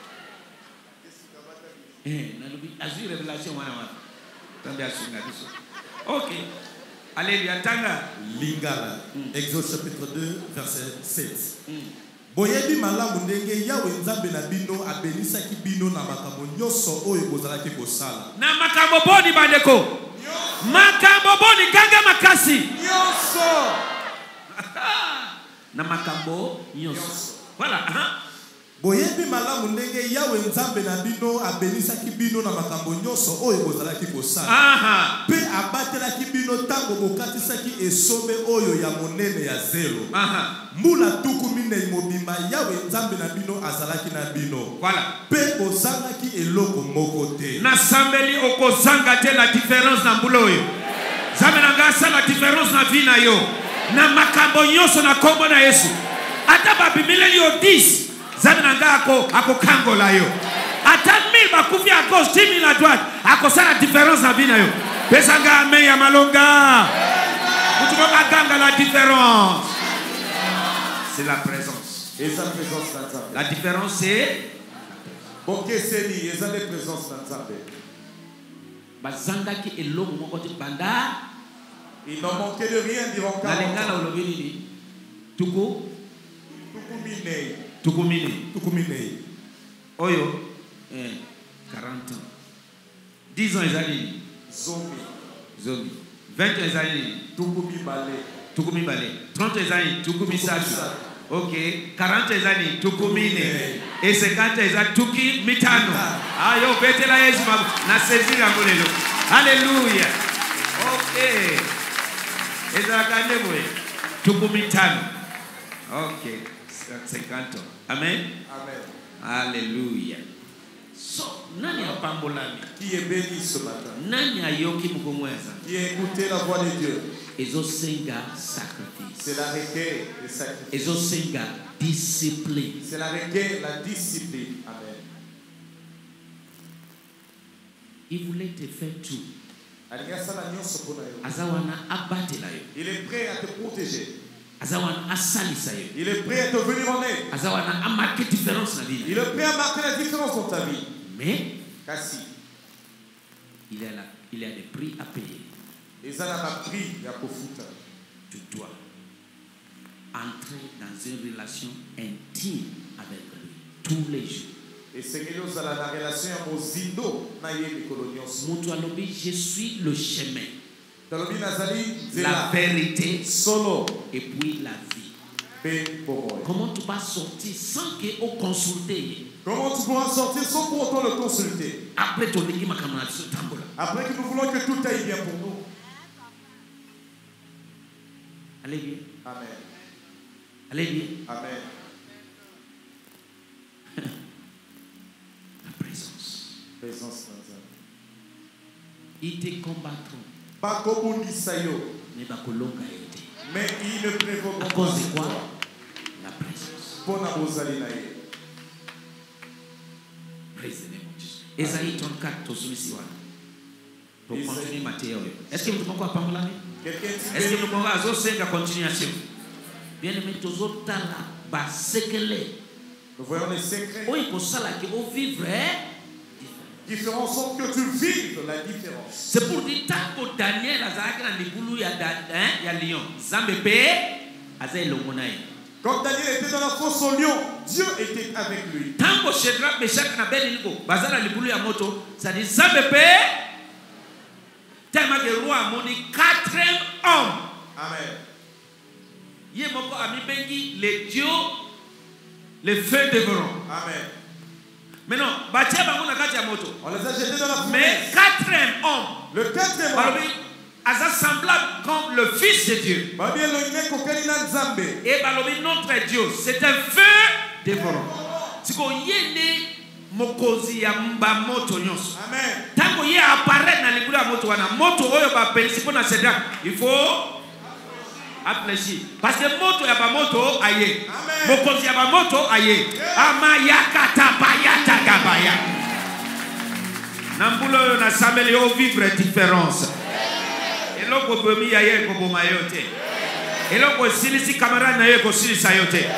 Eh nalobi azui révélation wana wana. Tambi asunga biso. OK. Alléluia tanga Lingala, Exode chapitre deux, verset sept. Boyebi malamu ndenge yawe nzambe na bino abenisaki bino na makambo nyonso oyo bozalaki kosala. na makambo boni bandeko. Makambo boni ganga makasi. Nyonso. Na makambo nyonso. Voilà. Hein? Boyebi malamu ndenge yawe nzambe na bino abenisaki bino na makambo nyonso oyo bozalaki kosala. Aha. Pe abatelaki bino tango bokatisaki esombe oyo ya monene ya zelo. Aha. Mbula tuku minei mobimba yawe nzambe na bino azalaki na bino. Voilà. Pe bozangaki eloko moko te. Na sambeli okozanga te la différence na mbulo yo. Zambe na ngasa la différence na vie na yo. Na makambo nyonso na kombo na Yesu. Ata ba bimileli yo dix. Zambe na ngako akokangola yo. Ata mille bakufi à gauche, dix mille à droite. Akosala la différence na vie na yo. Pesanga amen ya malonga. Mutuko baganga la différence. C'est la présence. Et sa présence dans Nzambe. La différence c'est Boke seni, et sa présence dans Nzambe. bazangaki eloko moko te banda Il n'en manquait de rien durant na quarante lingala ans. olobi nini tuku Tuku minei. tuku mini Tuku minei. oyo eh, quarante ans dix ans ezali nini Zombie. zomi vingt ans ezali nini Tuku mibale. tukumi bale. trente ezani tukumi satu. Ok. quarante ezani tukumi ne. Et cinquante ezani tuki mitano. Ah yo betela Yesu na sezi yango lelo. Alléluia. Ok. Ezakande boye. Tukumi mitano. Ok. cinquante. Amen. Amen. Alléluia. So, nani apambolami? Qui est béni ce matin? Nani ayoki mukomweza? Qui a écouté la voix de Dieu? Ezosenga sacrifice. C'est la requête de sacrifice. Ezosenga discipline. C'est la requête, la discipline. Amen. Il voulait te faire tout. Alingasala nyonso mpona yo. Azawana abatela yo. Il est prêt à te protéger. Azawana asalisa yo. Il est prêt à te venir en aide. Azawana a marqué différence na vie. Il est prêt à marquer la différence dans ta vie. Mais Kasi, il y a, la, il y a des prix à payer. ezala na prix ya kofuta. Tu dois entrer dans une relation intime avec lui tous les jours. esengeli ozala na relation ya mozindo na ye mikolo nyonso. Mutu alobi, je suis le chemin, talobi nazali la nzela vérité solo et puis la vie. mpe bomoi. Comment tu vas sortir sans que on consulte? Comment tu pourras sortir sans pour autant le consulter? Après ton équipe makamana sur tambola. Après que nous voulons que tout aille bien pour nous. Allez bien. Amen. Allez bien. Amen. La présence. Présence nanzali. Ils te combattront. bakobundisa yo, Mais bakolonga yote. mais ils ne prévoquent À pas cause de sur quoi? toi. La présence. Mpona bozali na ye. Praise the name of Jesus. Esaïe trente-quatre, tosomisi wana. Pour Esaïe. continuer Matthieu. Est-ce que vous pouvez pas parler? Quelqu'un dit Est-ce que béni. nous pouvons azosenga continuation? Bien aimé, tozotala basekele. Nous voyons les secrets. Oyo kosala ki o vivre. Différents en sorte que tu vives la différence. C'est pour dire tant que Daniel azalaki na libulu ya da- hein, ya lion. Zambe pe aza elongo na ye. Quand Daniel était dans la fosse au lion, Dieu était avec lui. Tant que Shadrach, Meshach na Abednego baza na libulu ya moto, ça dit Zambe pe tellement que roi amoni quatrième homme. Amen. Ye moko ami bengi les dieux les feux dévorants. Amen. Mais non, batia bango na kati ya moto. On les a jetés dans la Mais fournaise. quatrième homme, Le quatrième balobi homme, aza semblable comme le fils de Dieu. Babi Elohim kokeli na Nzambe. Et balobi notre Dieu, c'est un feu dévorant. Siko yende mokozi ya mba moto nyonso. Amen. Tango ye apparaît na libula moto wana, moto oyo ba pelisi pona Shadrach, il faut réfléchir. Parce que moto ya ba moto aye. Amen. Mokozi ya ba moto aye. Amayaka tabayata gabaya. Nambulo oyo na sameli yo vivre différence. Eloko bomi ya ye ko boma yote. Eloko silisi camarade na ye ko silisa yote.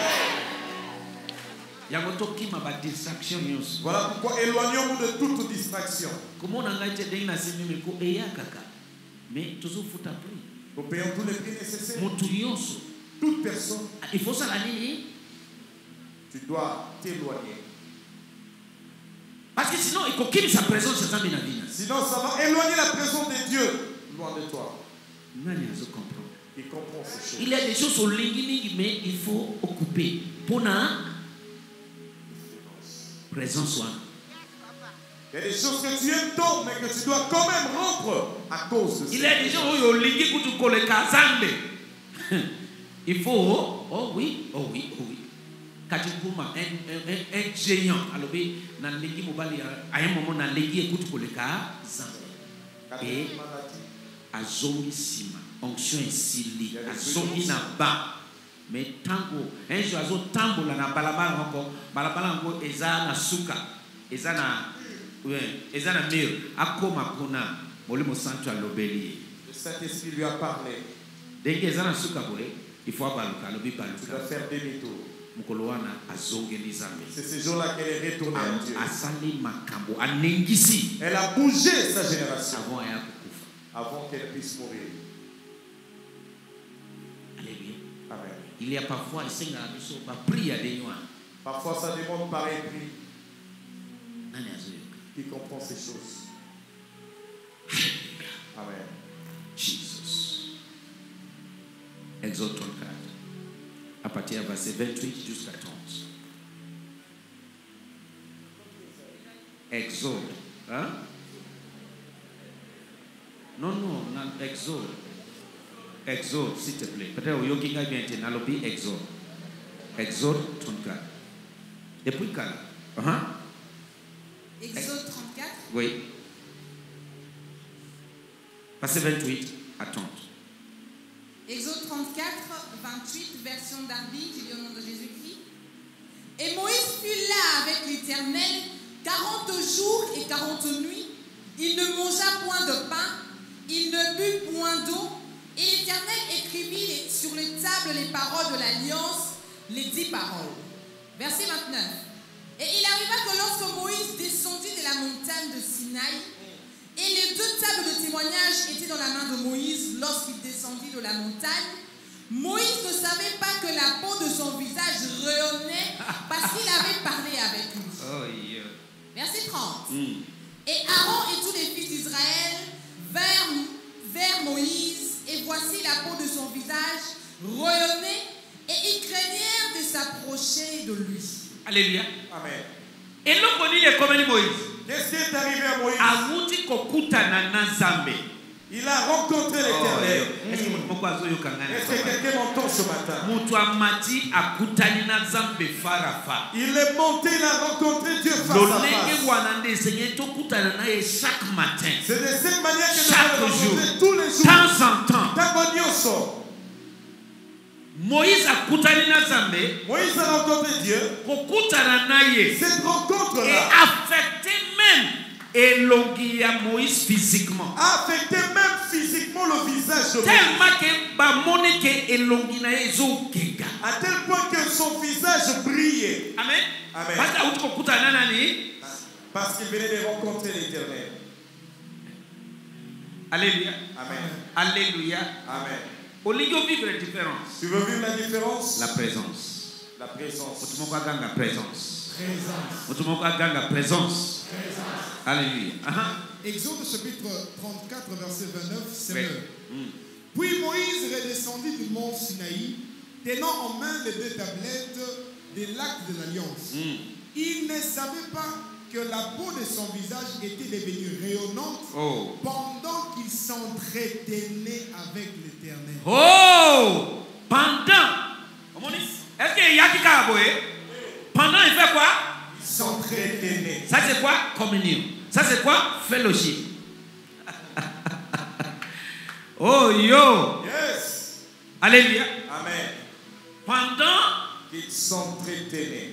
Yango tokima ba distraction nyonso. Voilà pourquoi éloignons-nous de toute distraction. Comment on a été dingue na simi ko eya kaka. Mais toujours futa prix. Nous payons tous les prix nécessaires. Motu nyonso. Toute personne, Il faut ça la nini? tu dois t'éloigner. Parce que sinon il kokimi sa présence ça zambi na bina. Sinon, ça va éloigner la présence de Dieu loin de toi. Nani azo comprendre? Il comprend ces choses. Il y a des choses au lingi mingi mais il faut occuper. Pona présence wana. Il y a des choses que tu aimes tant, mais que tu dois quand même rompre à cause de Il y ça. a des gens où au lingi kutu koleka zambe. Il faut oh oui, oh oui, oh oui. Kachikuma un un un, un géant alobi na lingi mobali à un moment na lingi kutu koleka zambe. Et azongi sima, onction esili, azongi na ba. Mais tango un jour azo tambola na balabala ngoko, balabala ngoko eza na suka, eza na ouais, eza na mur, akoma kuna molimo santo alobeli. Le Saint-Esprit lui a parlé. Denge eza na suka boye, il faut baluka, lobi Tu dois baluka. faire demi-tour. Mukolo wana azongeli zambe. C'est ce jour-là qu'elle est retournée à Dieu. Asali makambo, anengisi Elle a bougé sa génération avant aya kukufa. avant qu'elle puisse mourir. Alléluia. Amen. Il y a parfois isenga biso ba prière de nywa. Parfois, ça demande pareil prix. Nani azoyoka? Qui comprend ces choses. Amen. Jesus. Exode trente-quatre. À partir du verset vingt-huit jusqu'à trente. Exode. Hein? Non, non, non, Exode. Exode, s'il te plaît. Peut-être que vous avez bien entendu Exode. Exode trente-quatre. Et puis, quand? Uh-huh. Exode trente-quatre. Oui. Verset vingt-huit à trente. Exode trente-quatre, vingt-huit, version Darby, qui lit au nom de Jésus-Christ. Et Moïse fut là avec l'Éternel quarante jours et quarante nuits. Il ne mangea point de pain, il ne but point d'eau. Et l'Éternel écrivit sur les tables les paroles de l'Alliance, les dix paroles. Verset vingt-neuf. Et il arriva que lorsque Moïse descendit de la montagne de Sinaï, et les deux tables de témoignage étaient dans la main de Moïse lorsqu'il descendit de la montagne, Moïse ne savait pas que la peau de son visage rayonnait parce qu'il avait parlé avec lui. Oh, yeah. Verset trente. Mm. Et Aaron et tous les fils d'Israël vinrent vers Moïse, et voici la peau de son visage rayonnait, et ils craignirent de s'approcher de lui. Alléluia. Amen. Et là, on dit les communes Moïse. Qu'est-ce qui est arrivé à Moïse? Awuti kokutana na Nzambe. Il a rencontré l'Éternel. Est-ce que moko azoyokanga na Est-ce que quelqu'un m'entend ce matin? Mutu amati akutani na Nzambe farafa. Il est monté, il a rencontré Dieu face à Lolenge face. wana ndesenge tokutana naye chaque matin. C'est de cette manière que nous Chaque allons jour. rencontrer tous les jours. Temps en temps. Tango nyonso. Moïse akutani na Nzambe. Moïse a rencontré Dieu. Kokutana naye. Cette Et rencontre-là affecté même elongi ya Moïse physiquement. a affecté même physiquement le visage de Moïse. Tellement que bamoni ke elongi na ye ezokega. À tel point que son visage brillait. Amen. Amen. Parce que awuti kokutana nani? Parce qu'il venait de rencontrer l'Éternel. Alléluia. Amen. Alléluia. Amen. Au lieu de vivre la différence. Tu veux vivre la différence? La présence. La présence. Mutu moko aganga présence. Présence. Mutu moko aganga présence. Présence. Alléluia. Aha. Exode chapitre trente-quatre, verset vingt-neuf, c'est Oui. le. Mm. Puis Moïse redescendit du mont Sinaï, tenant en main les deux tablettes des lacs de l'Alliance. Mm. Il ne savait pas que la peau de son visage était devenue rayonnante Oh. pendant qu'il s'entretenait avec l'Éternel. Oh! Pendant. Est-ce qu'il y a qui a pendant il fait quoi? S'entraîner. Ça c'est quoi? Communion. Ça c'est quoi? Fellowship. Oh yo! Yes. Alléluia. Amen. Pendant Qu'il s'entretenait.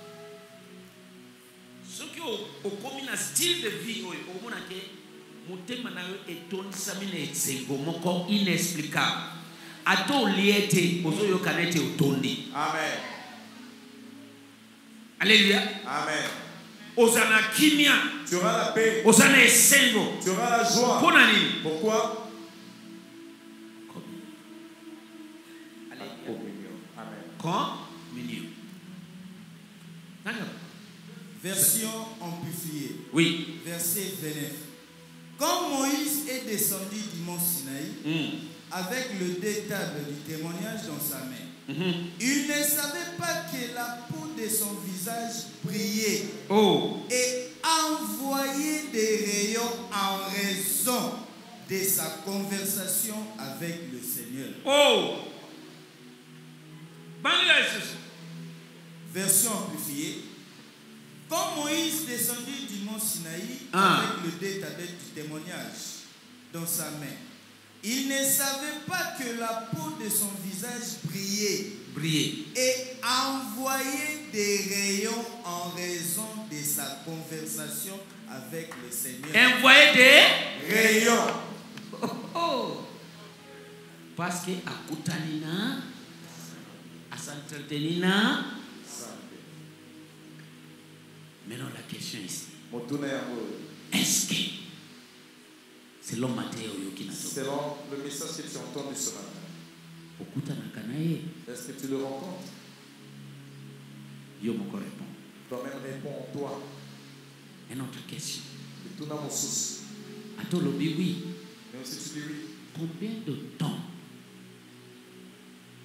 ce qui au commun style de vie au commun que motema na yo etondisami na etsengo moko inexplicable. Ato liete ozoyo kanete otondi. Amen. Alléluia. Amen. Ozana kimia, Tu auras la paix. ozana esengo. Tu auras la joie. Pona nini? Pourquoi? Alléluia. Communion. Amen. Communion. D'accord. Version amplifiée. Oui. Verset vingt-neuf. Quand Moïse est descendu du mont Sinaï, Mm. avec le deux tables du témoignage dans sa main, Mhm. il ne savait pas que la peau de son visage brillait Oh. et envoyait des rayons en raison de sa conversation avec le Seigneur. Oh. Banila Jesus. Version amplifiée. Quand Moïse descendit du mont Sinaï Ah. avec le deux tablettes du témoignage dans sa main, il ne savait pas que la peau de son visage brillait Briller. et envoyait des rayons en raison de sa conversation avec le Seigneur. Envoyer des Rayon. oh. Parce que akutanina asanteltenina. Maintenant la question ici. Motuna yango. Est-ce que selon Matthieu Yokina Selon le message que tu as entendu ce matin, okutanaka naye est-ce que tu le rencontres? yo moko répond. Toi-même réponds en toi. Une autre question. Et tout dans mon sous. Ato lobi oui. Mais aussi tu dis oui. Combien de temps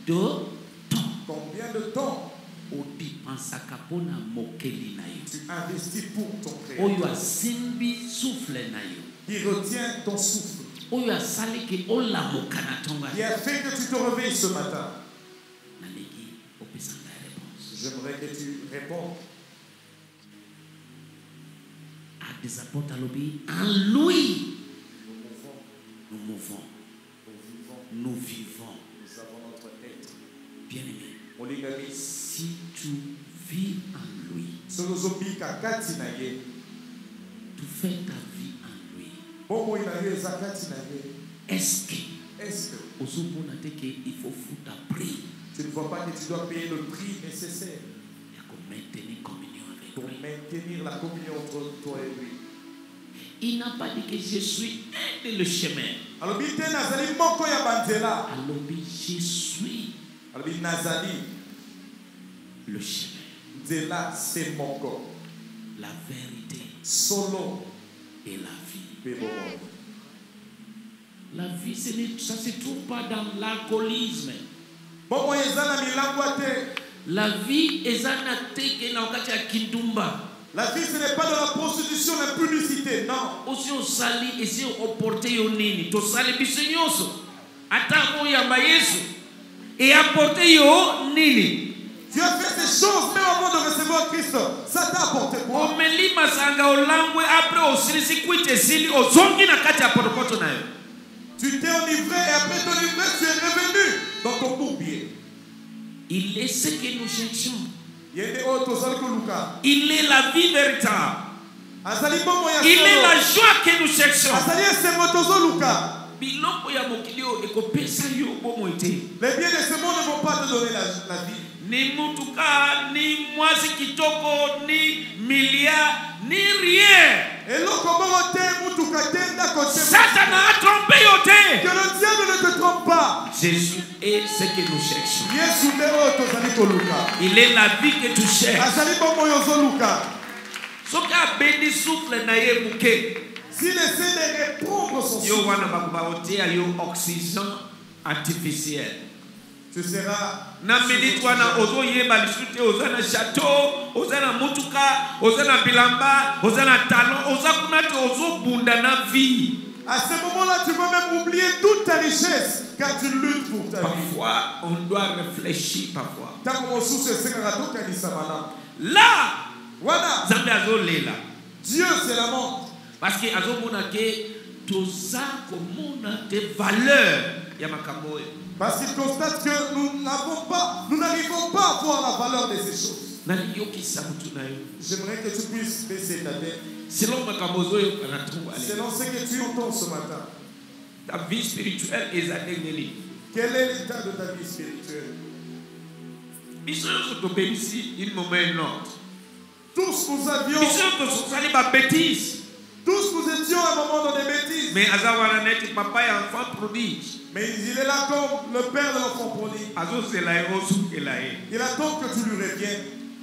de temps Combien de temps odipensaka mpona mokeli na yo tu investis pour ton oyo Créateur? asimbi souffle na yo Il retient ton souffle. oyo asalaki olamoka na ntongo Il a fait que tu te réveilles ce matin. nalingi opesa ngai réponse J'aimerais que tu répondes. Actes des apôtres alobi en lui Nous mouvons, nous mouvons nous vivons, nous vivons nous avons notre être. bien aimé Molingami, si tu vis en lui Solozobi kakati na ye. tu fais ta vie en lui Bomo ina ye zakati na ye. est-ce que Est-ce que ozomona te ke il faut futa prix tu ne vois pas que tu dois payer le prix nécessaire ya komaintenir communion avec pour lui? maintenir la communion entre toi et lui? Il n'a pas dit que je suis un de le chemin. Alobi te nazali moko ya banzela. Alobi, je suis Alobi nazali le chemin, nzela c'est moko. la vérité Solo et la vie. pe bomo. La vie, ce n'est- ça ne se trouve pas dans l'alcoolisme. Bomo eza na milangwa te. La vie est un teke na wakati ya kindumba. La vie ce n'est pas dans la prostitution, la publicité, non. Osi osali esi oporte yo nini. Tosali biso nyonso. Ata moyamba Yesu. Et apporte yo nini. Tu as fait ces choses même avant de recevoir Christ. Ça t'a apporté quoi? Omeli masanga olangwe après osilisi kwite sili ozongi na kati ya potopoto na yo. Tu t'es enivré et après ton ivresse, tu es revenu dans ton bourbier. Il est ce que nous cherchons. Yende o tozali koluka. Il est la vie véritable. Azali bomo ya Il est solo. la joie que nous cherchons. Azali esengo tozoluka. Biloko ya mokili oyo ekopesa yo bomoi te. Les biens de ce monde ne vont pas te donner la, la vie. Ni mutuka, ni mwasi kitoko, ni milliard, ni rien. Eloko bongo te mutuka te ndako te. Satan a trompé yo Que te. le diable ne te trompe pas. Jésus est ce que nous cherchons. Yesu nde oyo tozali koluka. Il est la vie que tu cherches. Azali bomo yo zoluka. Soki abendi souffle na ye muke. S'il essaie de répondre son Yo souffle, wana bakuba otia yo oxygène artificiel. tu seras Na minute wana ozo yeba lisusu te oza na chateau, oza na mutuka, oza na bilamba, oza na talon, oza kuna te ozo bunda na vie. à ce moment-là, tu vas même oublier toute ta richesse car tu luttes pour ta vie. Parfois, on doit réfléchir parfois. Tango mosusu esengaka tokanisa malamu. Là, Voilà, Zambé azolela. Dieu c'est la montre. Parce que azomona ke toza komona des valeurs ya makambo oyo. Parce qu'il constate que nous n'avons pas, nous n'arrivons pas à voir la valeur de ces choses. Naliyokisa mutu na yo. J'aimerais que tu puisses baisser ta tête. Selon makambo oyo anatrouva ale. Selon ce que tu entends ce matin, Ta vie spirituelle ezali nini? quel est l'état de ta vie spirituelle? Biso nyonso tobebisi une moment et une autre. Tous nous avions, Biso nyonso tosali ba bêtises. tous nous étions à un moment dans des bêtises. Mais aza wana neti papa ya enfant prodige. Mais il est là comme le père de l'enfant prodigue. Azozela ye osukela ye. Il attend que tu lui reviennes.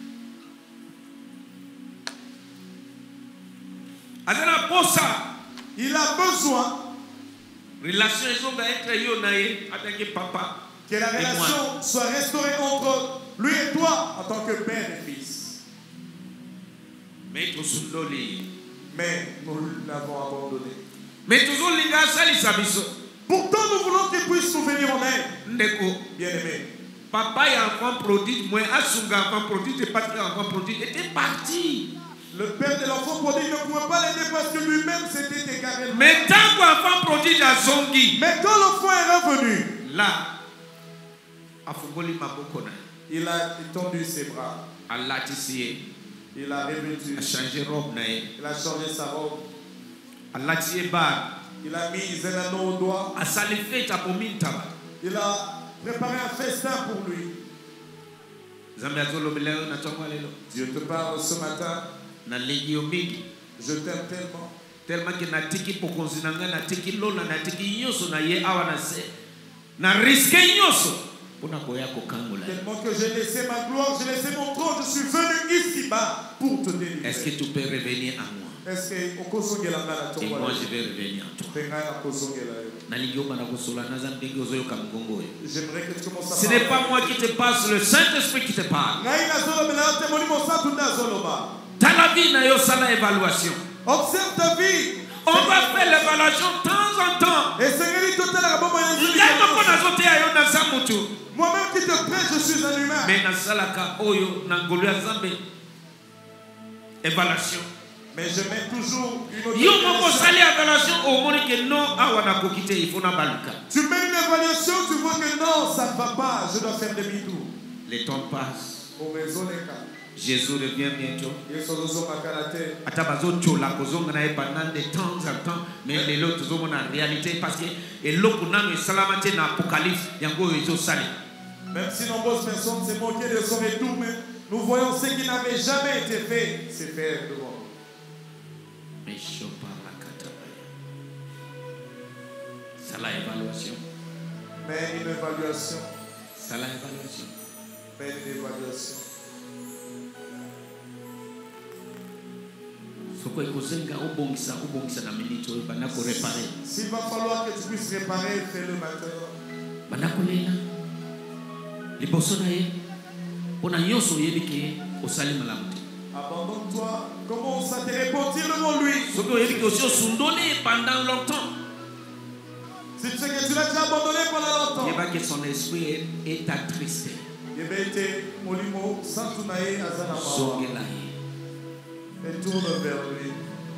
Aza na posa. Il a besoin Relation ezonga entre yo na ye atake papa. que la Et moi. relation soit restaurée entre lui et toi en tant que père et fils. Mais tosundoli. Mais nous l'avons abandonné. Mais tozolinga asalisa biso. Pourtant, nous voulons qu'il puisse nous venir en aide. Ndeko. Bien-aimé, Papa et enfant prodigue, moi asunga enfant prodigue, et pas enfant prodigue était parti. le père de l'enfant prodigue ne pouvait pas l'aider parce que lui-même s'était égaré. Mais tant qu'enfant prodigue a zongi, Mais quand l'enfant est revenu, là, afungoli maboko na, il a étendu ses bras. alatisi, Il a revêtu. a changé robe na ye, Il a changé sa robe. alatisi bar, Il a mis un anneau au doigt. asali fete apo mintaba. Il a préparé un festin pour lui. Zambe azolobela yo na tongo lelo, Dieu te parle ce matin. na legi yo mingi. Je t'aime tellement. Tellement que natiki pokonzi na ngai natiki lola natiki nyonso na ye awa na se na riske nyonso mpona koya kokangola ye. Tellement que j'ai laissé ma gloire, j'ai laissé mon trône, je suis venu ici bas pour te délivrer. Est-ce que tu peux revenir à moi? Est-ce que okosongela ngana Et moi, tongwa je vais revenir à toi. J'aimerais que tu commences à Ce n'est pas moi qui te parle, c'est le Saint-Esprit qui te parle. Dans la vie, il y a l'évaluation. Observe ta vie. On va faire l'évaluation de temps en temps. Et Seigneur, tout à l'heure, moi-même qui te prête, je suis un humain. Mais dans salaka oyo nangolia zambe évaluation. Mais je mets toujours une autre Yo moko sali évaluation au moni que non awana kokite il faut na baluka. Tu mets une évaluation, tu vois que non, ça ne va pas, je dois faire demi-tour. Le temps passe. Au maison les cas. Jésus revient bientôt. Yesozo makalate. Atabazo chola kozonga na pendant de temps en temps mais les autres zomo na réalité parce que eloko nano esalamate na apocalypse yango ezo sali. Même si nombreuses personnes se moquaient de son retour, mais nous voyons ce qui n'avait jamais été fait, c'est faire devant. Mais je parle à Katabaya. C'est la évaluation. Mais une évaluation. C'est la évaluation. Mais une évaluation. S'il va falloir que tu puisses réparer, fais-le maintenant. Abandonne-toi. Commence à te répondre devant lui. Pendant longtemps. Si tu sais que tu l'as déjà abandonné pendant longtemps. Il va que son esprit est attristé. Et tourne vers lui.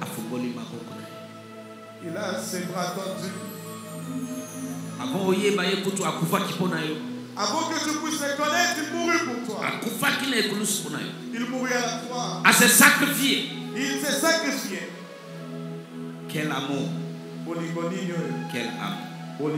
Il a ses bras tendus. Avant que tu puisses le connaître, il mourut pour toi. Il mourut à la croix. À se sacrifier. Il s'est sacrifié. Quel amour. Quel amour.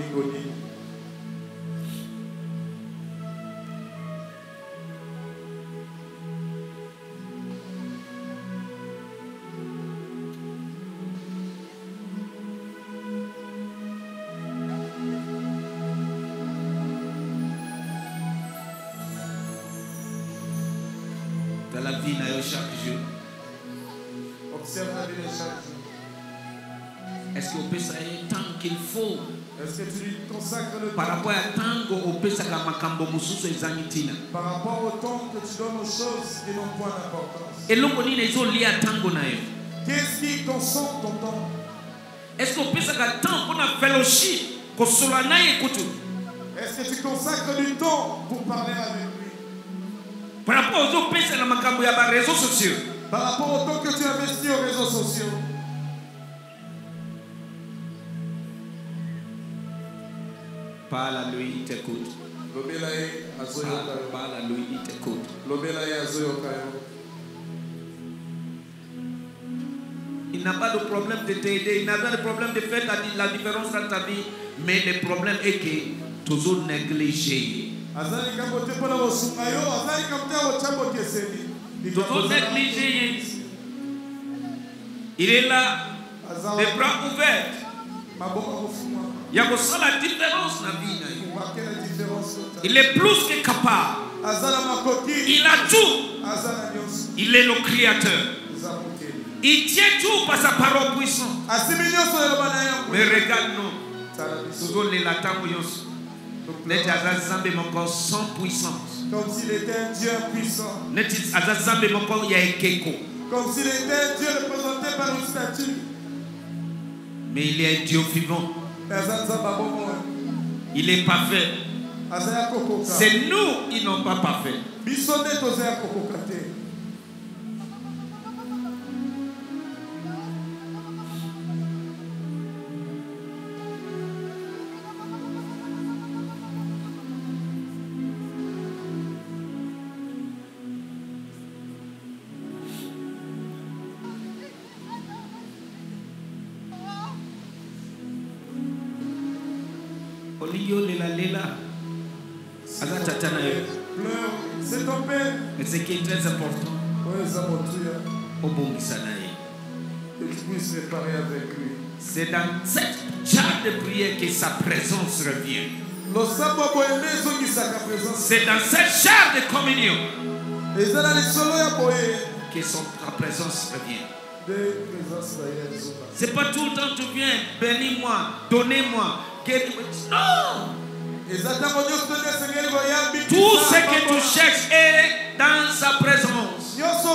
La vie n'a chaque jour. Observe la vie de chaque jour. Est-ce qu'on peut savoir tant qu'il faut? Est-ce que tu lui consacres le temps? Par rapport à tant qu'on peut savoir makambo mususu ezangitina. Par rapport au temps que tu donnes aux choses qui n'ont point d'importance. Et l'on connaît les autres liés à tango nae. Qu'est-ce qui consomme ton temps? Est-ce qu'on peut savoir tant qu'on a fellowship qu'on soit nae kutu? Est-ce que tu consacres du temps pour parler avec lui? Par rapport aux autres personnes, il y a des réseaux sociaux. Par rapport au temps que tu investis aux réseaux sociaux. Parle à lui, il t'écoute. Parle à lui, il t'écoute. Il n'a pas de problème de t'aider, il n'a pas de problème de faire la différence dans ta vie, mais le problème est que toujours négligé. Toujours négligé. Il est là, les bras ouverts. Il y a aussi la différence dans la vie. Il est plus que capable. Il a tout. Il est le créateur. Il tient tout par sa parole puissante. Mais regarde-nous. Toujours les latins. Sans puissance. Comme s'il était un Dieu puissant. Comme s'il était un Dieu représenté par une statue. Mais il est un Dieu vivant. Il est parfait. C'est nous qui n'ont pas parfait. C'est ton père. Mais ce qui est très important, que tu puisses réparer avec lui. C'est dans cette charge de prière que sa présence revient. C'est dans cette charge de communion que son, ta présence revienne. C'est pas tout le temps tu viens, bénis-moi, donnez-moi. Non! Tout ce que tu cherches est dans sa présence.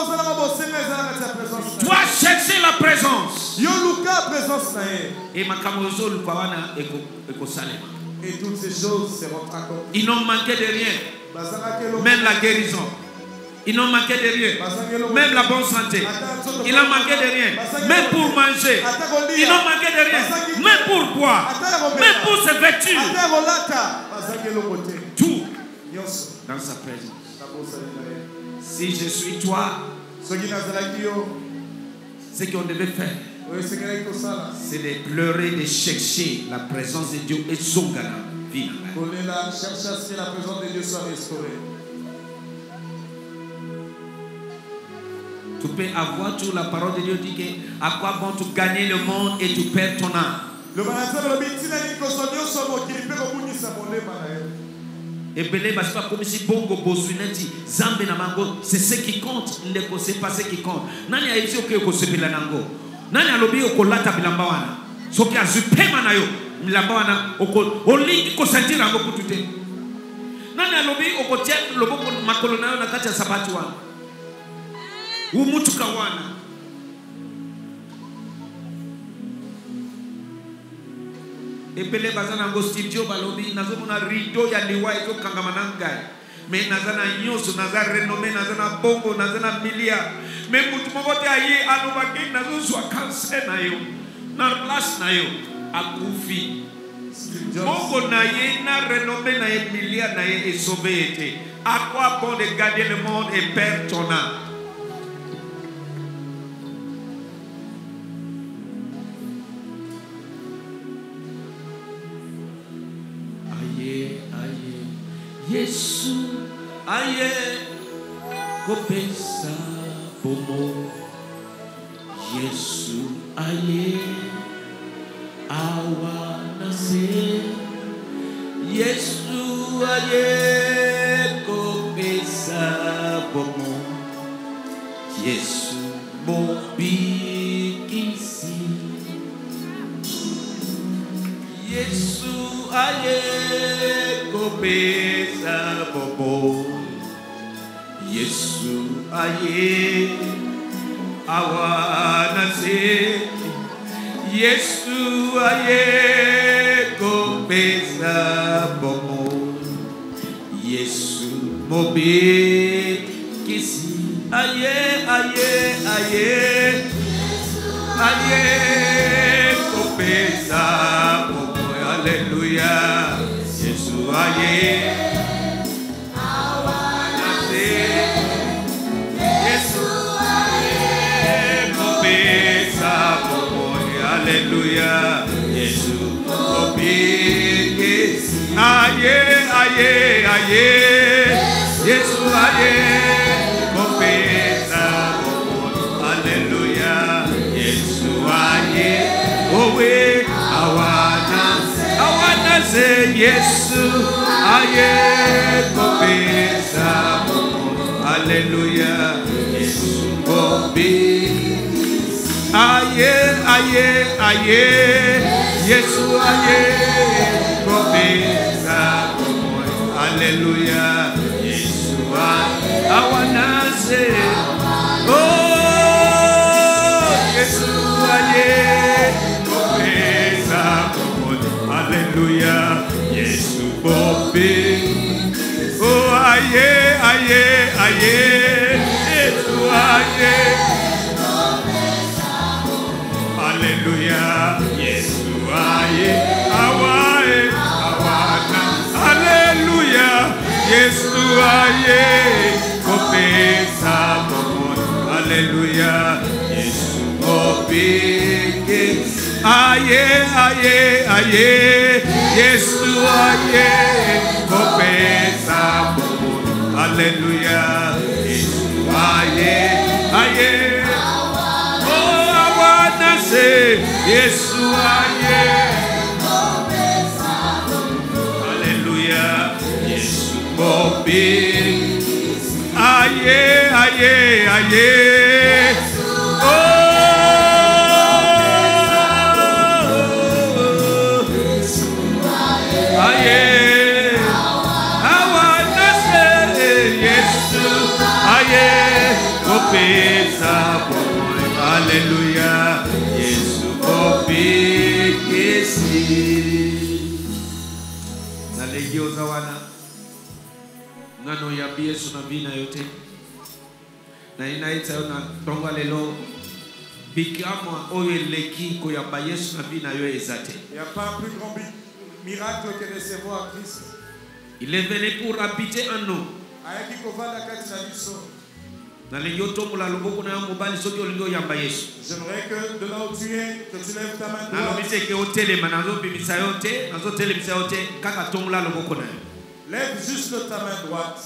Toi chercher la présence. Et ma camozo kawana eko salema. Et toutes ces choses seront accomplies. Ils n'ont manqué de rien. Même la guérison. Ils n'ont manqué de rien. Même la bonne santé. Ils n'ont manqué de rien. Même pour manger. Ils n'ont manqué de rien. Même pour boire. Même pour se vêtir. Tout dans sa présence. Si je suis toi, ce qu'on devait faire, c'est de pleurer, de chercher la présence de Dieu et son gars. Chercher à ce que la présence de Dieu soit restaurée. Tu peux avoir toute la parole de Dieu dit que à quoi bon tu gagner le monde et tu perds ton âme. Et belé parce que comme si bongo bosuneti zambe na mango c'est ce qui compte ndeko c'est pas ce qui compte. Nani a ici que ko sepela nango. Nani alobi okolata bilamba wana. Soki azupema na yo bilamba wana oko olingi ko sentir ngo kutute. Nani alobi okotia loboko makolo na yo na kati ya sabati wana. Umutuka wana. Epele bazana ngo studio balobi nazomona rideau ya liwa ezo kangama ngai. Mais nazana nyoso nazana renommé nazana bongo nazana milia. Mais mutu moko te aye alobaki nazozwa cancer na yo. Na place na yo akufi. Bongo na ye na renommé na ye milia na ye est sauvé été. À quoi bon de garder le monde et perdre ton âme? Yesu aye kopesa bomo. Yesu aye awanase. Yesu aye kopesa bomo. Yesu mobikisi. Yesu aye kopesa bobo. Yesu aye awanase. Yesu aye kopesa bobo. Yesu mobe kisi aye aye aye aye kopesa bobo. Alléluia. Yesu aye awanase. Yesu aye kopesa bobo. Alléluia. Yesu obikisi aye aye aye. Yesu aye kopesa bobo. Alléluia. Yesu aye owe awanase. Awanase. Yesu aye kopesa bobo. Alléluia. Yesu obikisi aye aye aye. Yesu aye kopesa bobo. Alléluia. Yesu aye awanase. Oh Yesu aye kopesa bobo. Alléluia. Yesu bobe. Oh aye aye aye. Yesu aye. Alléluia. Yesu aye awae awana. Alléluia. Yesu aye kopesa bobo. Alléluia. Yesu obike aye aye aye. Yesu aye kopesa bobo. Alléluia. Yesu aye aye. Oh awanase. Yesu aye kopesa bobo. Alléluia. Yesu obike aye aye aye. pesa boy, Alléluia, Yesu opekesi. Nalegi ozawana, ngano yabi Yesu na vina yote. Na inaita na tonga lelo, bikama oye leki koyamba Yesu na vina yo ezate. Il n'y a pas un plus grand miracle que de recevoir Christ. Il est venu pour habiter en nous. Ayaki kovanda kati na biso. J'aimerais que de là où tu es, que tu lèves ta main droite. Lève juste ta main droite.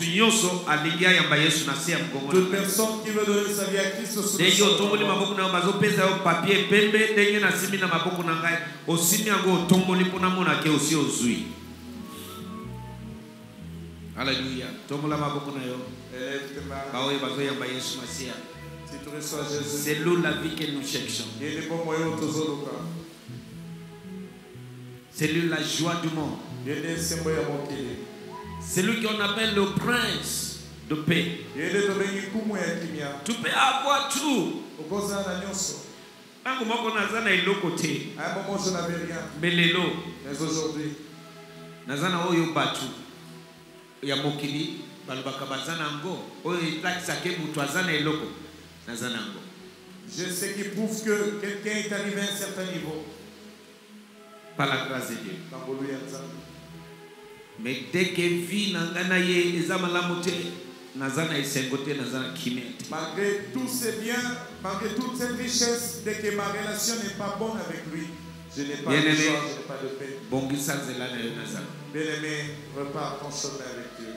Toute personne qui veut donner sa vie à Christ sur ce Alléluia. Si tu reçois Jésus, c'est l'eau la vie que nous cherchons. C'est lui la joie du monde. C'est lui qu'on appelle le prince de paix. Tu peux avoir tout. Mais lelo, aujourd'hui, nazana oyo batu ya mokili balobaka bazana ngo oyo itakisa ke mutu azana eloko nazana ngo. Je sais qui prouve que quelqu'un est arrivé à un certain niveau par la grâce de Dieu. Mais dès que vie nangana ye ezamala mote nazana esengote nazana kimete. Malgré tous ces biens, malgré toute cette richesse, dès que ma relation n'est pas bonne avec lui, je n'ai pas de joie, je n'ai pas de paix. Bien-aimé, repars ton chemin avec Dieu.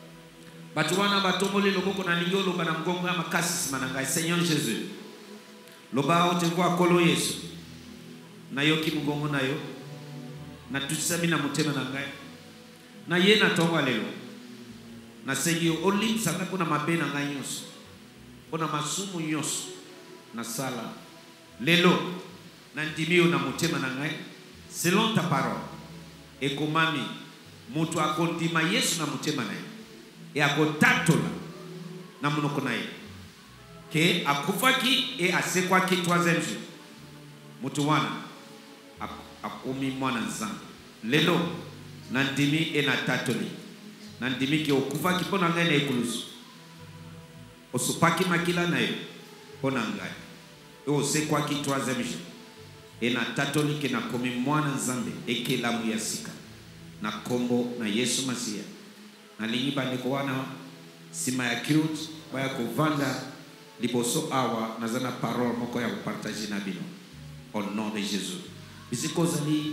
Seigneur Jésus, loba te voit kolo Yesu na yoki mugongo na yo na tusami na mutema na ngai na ye na tonga lelo na sengi olim saka kuna mabe na ngai nyos kuna masumu nyos na sala lelo na ndimio na mutema na ngai selon ta parole et komami mutu akondima Yesu na mutema na ye e akotatola na munoko na ye ke akufaki e asekwaki troisième jour mutu wana akomi mwana nzambe lelo na ndimi e na tatoli na ndimi ke okufaki pona ngai na ekulusu osupaki makila na yo pona ngai e osekwaki troisième jour e na tatoli ke na komi mwana nzambe ekelamu ya sika na kombo na Yesu Masia na lingi bandeko wana sima ya cute baya kovanda liboso awa nazana parole moko ya partager na bino au nom de Jésus. Bisiko zali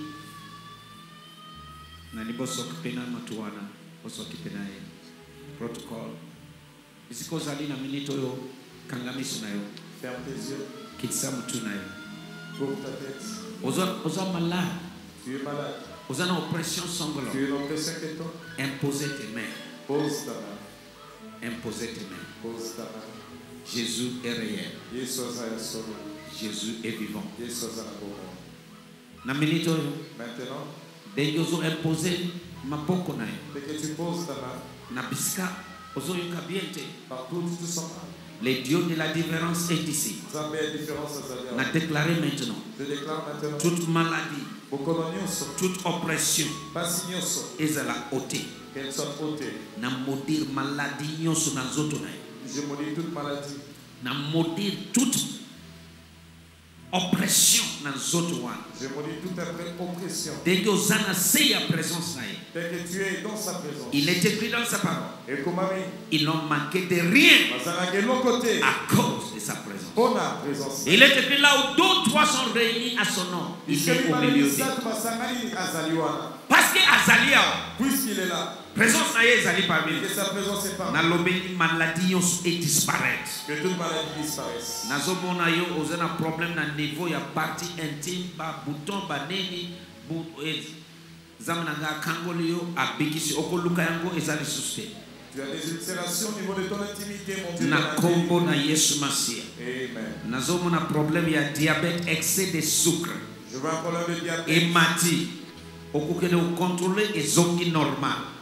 na liboso kipena matuana boso kipena ye protocol bisiko zali na minito yo kangamiso na yo ferme tes yeux kitsa mutu na yo couvre ta tête. Oza oza malade, Tu es malade. oza na oppression sanglante. Tu es une oppression que toi. Imposez tes mains. Pose ta main. Imposez tes mains. Pose ta main. Jésus est réel. Yesu aza solo. Jésus est vivant. Yesu aza na bomoi. Na minute oyo Maintenant, ndenge ozo imposer maboko na yo dès que tu poses ta main, na bisika ozoyoka bien te. partout où tu sens mal. Le Dieu de la différence est ici. Nzambe ya différence azali Na awa. déclarer maintenant Je déclare maintenant toute maladie, bokono nyonso, toute oppression pasi nyonso, ezala ôtée. qu'elle soit ôtée. Na maudire maladie nyonso na nzoto na yo. Je maudis toute maladie. Na maudire toute oppression na nzoto wana. Je maudis toute oppression. Dès oza na se ya présence na ye. Dès que tu es dans sa présence. Il est écrit dans sa parole. Et comme ami, Ils n'ont manqué de rien bazalaki l'autre côté. à cause de sa présence. On a présence. Il est écrit là où deux ou trois sont réunis à son nom. Il est au milieu d'eux. Parce que Azalia, Puisqu'il est là, présence na ye ezali parmi que nous. sa présence est parmi Na lobeli maladie nyonso et disparaître. que toute maladie disparaisse. Nazomona yo oza na problème na niveau ya partie intime ba bouton ba neni bu zamana nga kangoli yo abikisi okoluka yango ezali suste. Tu as des ulcérations au niveau de ton intimité, mon Dieu. Na dans la kombo vie. na Yesu Masia. Amen. Nazomona problème ya diabète, excès de sucre. Je vois un problème de diabète. Et mati okukende contrôler ezongi normal. Tu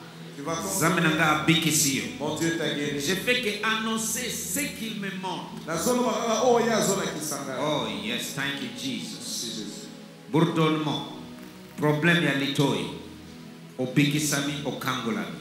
vas Zambe continuer. nanga abikisi yo. Mon Dieu t'a guéri. Je fais que annoncer ce qu'il me montre. Nazoloba kaka oyo azolakisa ngai. Oh yes, thank you Jesus. Merci Jésus. Bourdonnement, problème ya litoi, obikisami okangolami.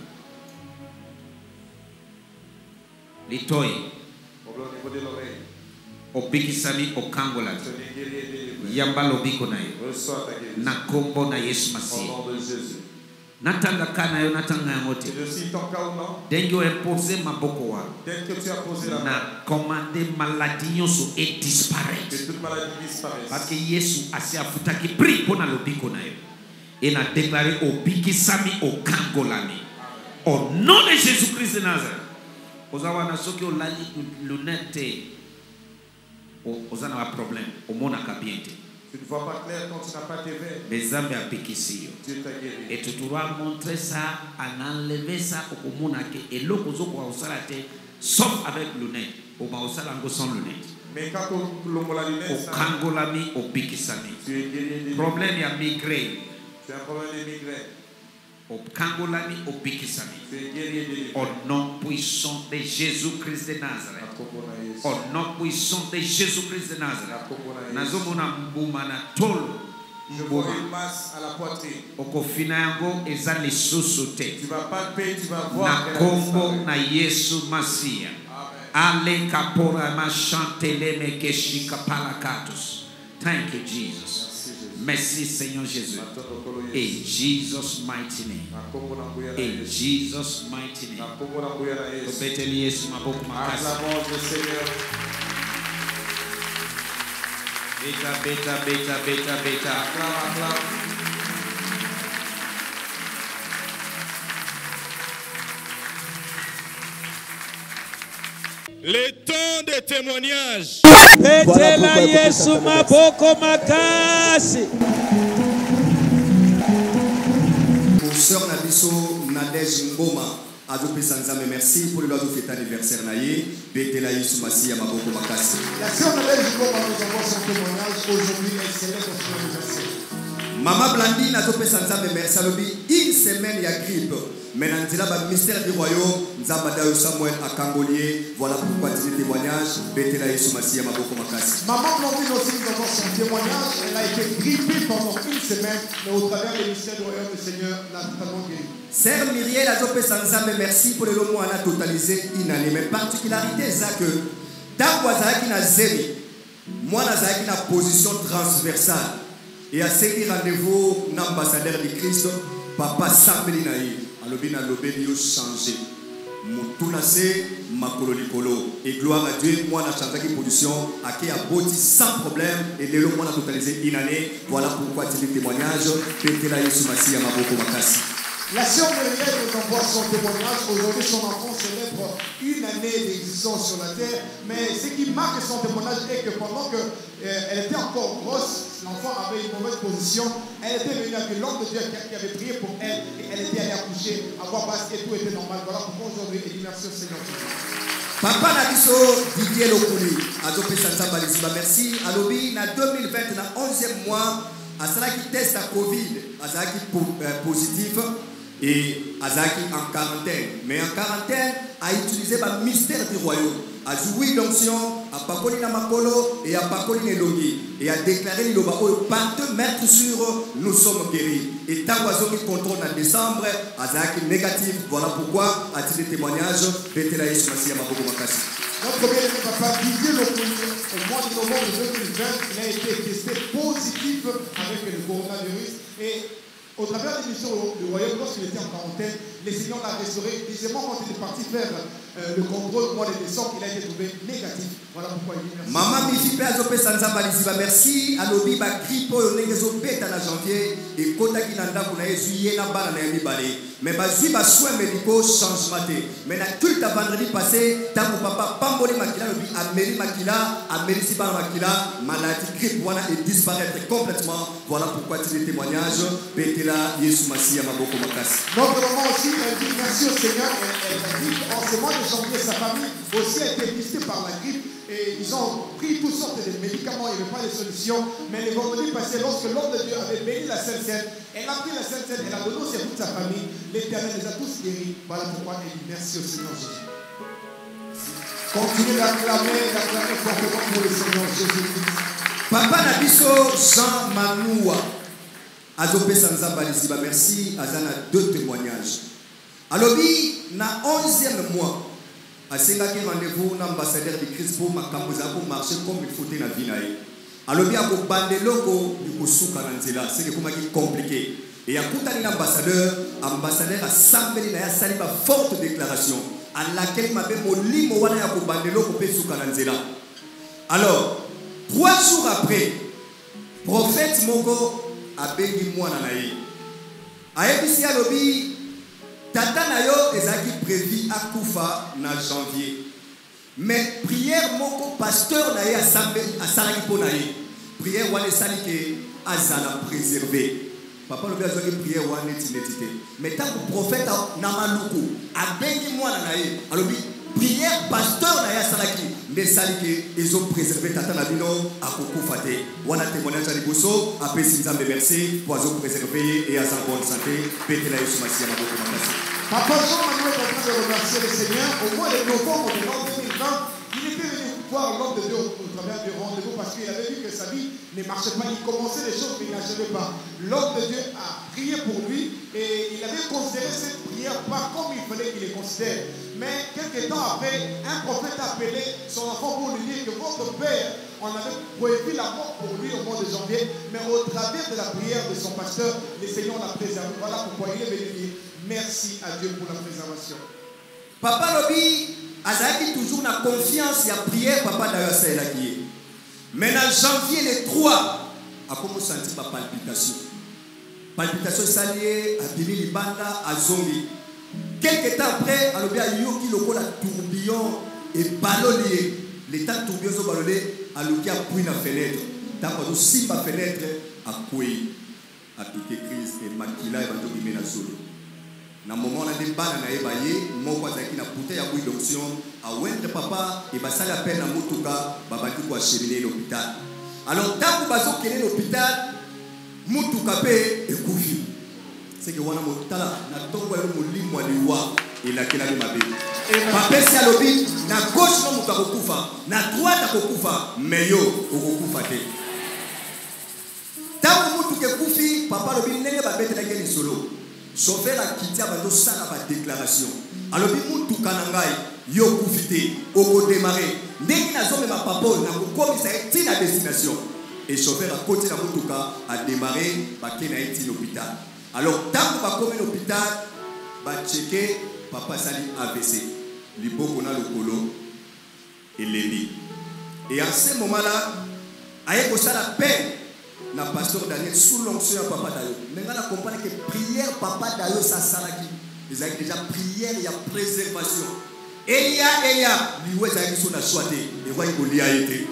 Litoi, Problème au niveau de l'oreille. obikisami okangolami. Soyez guéri et délivré. Yamba lobiko na yo. Reçois ta guérison. Na kombo na Yesu Au Masihi. nom de Jésus. Natanga kana yo natanga yango te. C'est aussi ton cas ou non? Dengi oimposer maboko wa. Dès que tu as posé la main, Na commander maladie nyonso et disparaître. que toute maladie disparaisse. Parce que Yesu asi afutaki prix pona lobiko na yo. Et na déclaré obikisami okangolami. Au nom de Jésus-Christ de Nazareth. Ozawa na soki olali lunette. Ozana wa problème. Omonaka bien te. Tu ne vois pas clair quand tu n'as pas tes verres. Mais Zambe apikisi yo. Dieu t'a guéri. Et tu dois montrer ça, en enlever ça au communauté. Et l'autre chose qu'on va faire, sauf avec lunette. On va faire sans lunette. Mais quand l'homme la lunette, Au kangolami, au bikisami. tu es guéri et délivré. Problème, il y a migraine. Tu as un problème de migraine. Au kangolami, au bikisami. Tu es guéri et délivré. Au nom puissant de Jésus-Christ de Nazareth. Akobona Yesu. Au nom puissant de Jésus-Christ de Nazareth. Akobona Yesu. Nazomona mbuma na tolo. Je vois Mbuma. une masse à la poitrine. Okofina yango eza lisusu te. Tu vas palper, tu vas voir Na qu'elle a kombo disparu. na Yesu Masihi. Amen. Ale kapora machantele me keshika palakatos. Thank you, Jesus. Merci Jésus. Merci, Seigneur Jésus. Natoko kolo In Yesu. Jesus' mighty name. Nakombo na nguya na In Yesu. Jesus' mighty name. Nakombo na nguya na Yesu. Tupeteli Yesu maboko makasi. Acclamons le Seigneur. Beta, beta, beta, beta, beta. Acclame, acclame. Le temps de témoignage. Petela Yesu maboko makasi. Pour sœur Nabiso Nadège Ngoma, Adopé Sanzame, merci pour le loi de fête anniversaire naïe. Betela Yesu Masihi maboko makasi. La sœur Nadège Ngoma nous envoie son témoignage. Aujourd'hui, elle célèbre son anniversaire. Maman Blandine Adopé Sanzame, merci à l'obi. Une semaine il y a grippe. Maintenant, c'est là le mystère du royaume. Nzambada Samuel à Cangolier. Voilà pourquoi tu dis témoignage. Betela Yesu Masihi maboko makasi. Maman Blandine aussi nous envoie son témoignage. Elle a été grippée pendant une semaine, mais au travers du mystère du royaume, le Seigneur l'a totalement guérie. Sœur Myriel Adopé Sanzame, merci pour le moment on a totalisé une année. Mais particularité, c'est que tant que na zémi, moi nazaki na position transversale. Et à ce rendez-vous, l'ambassadeur de Christ, Papa Sambeli Naï, alobi na lobeli yo changé. Mutuna se makolo likolo. Et gloire à Dieu, moi na changé qui position, à qui a boti sans problème. Et dès le mois on a totalisé une année. Voilà pourquoi tu dis témoignage. Betela Yesu Masihi maboko makasi. La sœur Myriel nous envoie son témoignage. Aujourd'hui, son enfant célèbre une année d'existence sur la terre. Mais ce qui marque son témoignage est que pendant qu'elle euh, était encore grosse, l'enfant avait une mauvaise position. Elle était venue avec l'homme de Dieu qui avait prié pour elle. Et elle était allée accoucher, à voix basse et tout était normal. Voilà pourquoi aujourd'hui, elle dit merci au Seigneur. Papa Nabiso Didier Lokuli, Adopé Sanzamba Lisiba, merci. Alobi, na deux mille vingt, na onzième mois, à cela qui teste la Covid, à cela qui est positif. Et Azaki en quarantaine. Mais en quarantaine, a utilisé le mystère du royaume. A joué l'onction, a pakoli na makolo et a pakoli nelongi. Et a déclaré le bao partout mettre sur nous sommes guéris. Et tant que contrôle en décembre, Azaki négatif. Voilà pourquoi a tiré témoignage. Betela Yesu Masihi maboko makasi. Notre bien-aimé papa Didier Lokuli, au mois de novembre deux mille vingt, il a été testé positif avec le coronavirus. Et au travers des missions du royaume, lorsqu'il était en quarantaine, le Seigneur l'a restauré. Deuxièmement, quand il est parti faire euh, le contrôle au mois de décembre, il a été trouvé négatif. Voilà pourquoi il dit merci. Maman Mifi Azope Sanzamba Lisiba, merci. Alobi ba grippe oyo ndenge ezobeta na janvier ekotaki na ndako na ye juillet na bana na ye mibale. Mais bazwi ba soins médicaux changement te. Mais na culte à vendredi passé, tango papa pamboli makila lobi ameli makila, ameli si bana makila, maladie grippe wana et disparaître complètement. Voilà pourquoi tu les témoignages. Betela Yesu Masihi maboko makasi. Notre maman aussi, elle dit merci au Seigneur. Elle, elle a dit en ce mois de janvier, sa famille aussi a été visitée par la grippe. Et ils ont pris toutes sortes de médicaments, il n'y avait pas de solution. Mais le vendredi passé, lorsque l'homme de Dieu avait béni la Sainte Seine, Elle a pris la Sainte Seine, elle a donné aussi à toute sa famille. L'Éternel les a tous guéris. Voilà pourquoi elle dit merci au Seigneur Jésus. Continuez d'acclamer, d'acclamer fortement pour le Seigneur Jésus-Christ. Papa Nabiso Jean Manoua. Azopé Sanzamba Liziba, merci. Azana deux témoignages. Alobi, na onzième mois, à Sengaki rendez-vous, l'ambassadeur de Christ pour Makamboza pour marcher comme il faut dans la vie. Alobi, à Bandeloko, du Kosuka Nanzela, c'est compliqué. Et à Koutani l'ambassadeur, ambassadeur a samedi na sali ma forte déclaration à laquelle il m'avait molli mo wana ya Bandeloko pe Suka Nanzela. Alors, trois jours après, prophète Moko a béni mwana na ye. Aebisi alobi tata na yo ezaki prévu à Koufa na janvier. Mais prière moko pasteur na ye a salaki po na ye. Prière wana sali ke azala préservé. Papa le gars qui prière wana tinetité. Mais tant que prophète na maluku a béni mwana na ye. Alobi prière pasteur na ye salaki mais sali ke ils ont préservé tata na bino a Koufa te. Wana témoignage à Liboso après Nzambe merci pour avoir préservé et à sa bonne santé. Pété la Yesu Masia na beaucoup merci. Papa Jean Manuel est en train de remercier le Seigneur. Au mois de novembre de l'an deux mille vingt, il était venu voir l'homme de Dieu au travers du rendez-vous parce qu'il avait vu que sa vie ne marchait pas. Il commençait des choses qu'il n'achevait pas. L'homme de Dieu a prié pour lui et il avait considéré cette prière pas comme il fallait qu'il les considère. Mais quelques temps après, un prophète a appelé son enfant pour lui dire que votre père, on avait prévu la mort pour lui au mois de janvier, mais au travers de la prière de son pasteur, le Seigneur l'a préservé. Voilà pourquoi il est venu dire merci à Dieu pour la préservation. Papa Lobi, Azaki toujours na confiance, il y a prière, papa d'ailleurs c'est la qui est. Mais en janvier les trois, a commencé à sentir ma palpitation. Palpitation saliée, à Bili Libanda, à Zongi. Quelques temps après, à l'objet à Yoki, le la tourbillon et ballonné. L'état tourbillon sont ballonné, à l'objet à Pouille la fenêtre. Tant qu'on a six ma fenêtre, à Pouille, à piquer crise et Makila et Banto Bimena Solo. Na moment na débat na ebaye moko azaki na bouteille ya bouille d'onction a wendre papa et basali à peine na mutuka babaki ko acheminer l'hôpital. Alors tant que bazo kene l'hôpital mutuka pe ekufi. C'est que wana motala na tongo ya molimo aliwa ila kila ni mabe. Papa si alobi na gauche no mutuka kokufa na droite kokufa meyo okokufa te. Tant mutuka ekufi papa alobi ndenge babete na ngeli solo. Chauffeur a quitté avant de ça la déclaration. Alors bi mutu kanangai yo kufite oko démarrer. Ndenge na zome ma papa na ko komisa eti na destination. Et chauffeur a côté la mutuka a démarrer ba kena eti l'hôpital. Alors tant que ba comme l'hôpital ba checker papa sali A V C. Liboko na lokolo et l'éli. Et à ce moment-là, aye ko ça la peine. Na pasteur Daniel sous l'onction à papa Dayo. Maintenant on comprend que prière papa Dayo ça salaki. Ils ont déjà prière il y a préservation. Elia Elia liwe zaki sur la choité et voyez que l'ia été.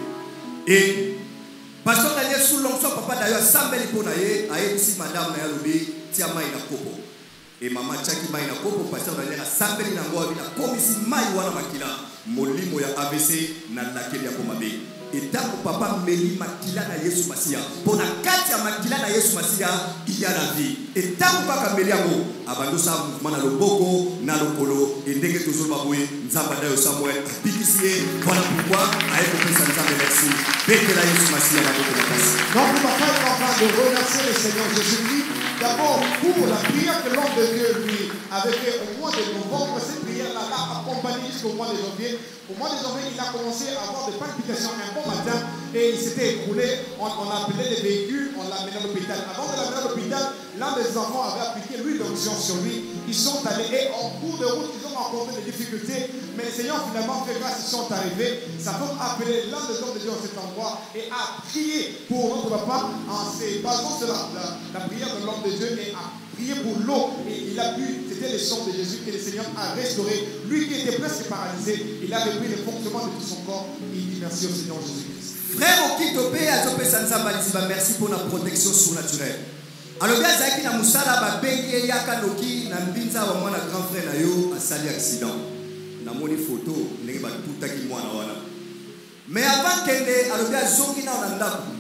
Et pasteur Daniel sous l'onction papa Dayo sambeli ponaye aye si madame na yalobi tia mai na kopo. Et maman chaki mai na kopo pasteur Daniel a sambeli na ngoa bila komisi mai wana makila molimo ya A V C na lakeli ya komabe. Et tant que papa meli makila na Yesu Masia pour la kati ya makila na Yesu Masia il y a la vie. Et tant que papa meli yango abando sa mouvement na loboko na lokolo et ndenge toujours baboué nzamba dayo Samuel pikisie voilà pourquoi aye ko pesa nzamba merci beke la Yesu Masia na boko na kasi. Donc papa est en train de remercier le Seigneur Jésus-Christ d'abord pour la prière que l'homme de Dieu lui avait fait au mois de novembre. Cette prière là l'a accompagné jusqu'au mois de janvier. Au mois de janvier il a commencé à avoir des palpitations un bon matin et il s'était écroulé. On, on a appelé les véhicules, on l'a amené à l'hôpital. Avant de l'amener à l'hôpital, l'un des enfants avait appliqué l'huile d'onction sur lui. Ils sont allés et en cours de route, ils ont rencontré des difficultés. Mais le Seigneur finalement fait grâce, ils sont arrivés. Sa femme a appelé l'un des hommes de Dieu en cet endroit et a prié pour notre papa en se basant sur la, la, la prière de l'homme de Dieu et a prié pour l'eau. Et il a pu, c'était le sang de Jésus que le Seigneur a restauré. Lui qui était presque paralysé, il a repris le fonctionnement de tout son corps. Il dit merci au Seigneur Jésus-Christ. Frère Okitopé, Azopé Sanzamba Liziba, merci pour la protection surnaturelle. Alors bien Zaki na musala ba bengi yaka noki na mbinza wa mwana grand frère na yo a sali accident. Na moni photo ndenge ba tuta ki mwana wana. Mais avant kende alors bien zongi na ndako.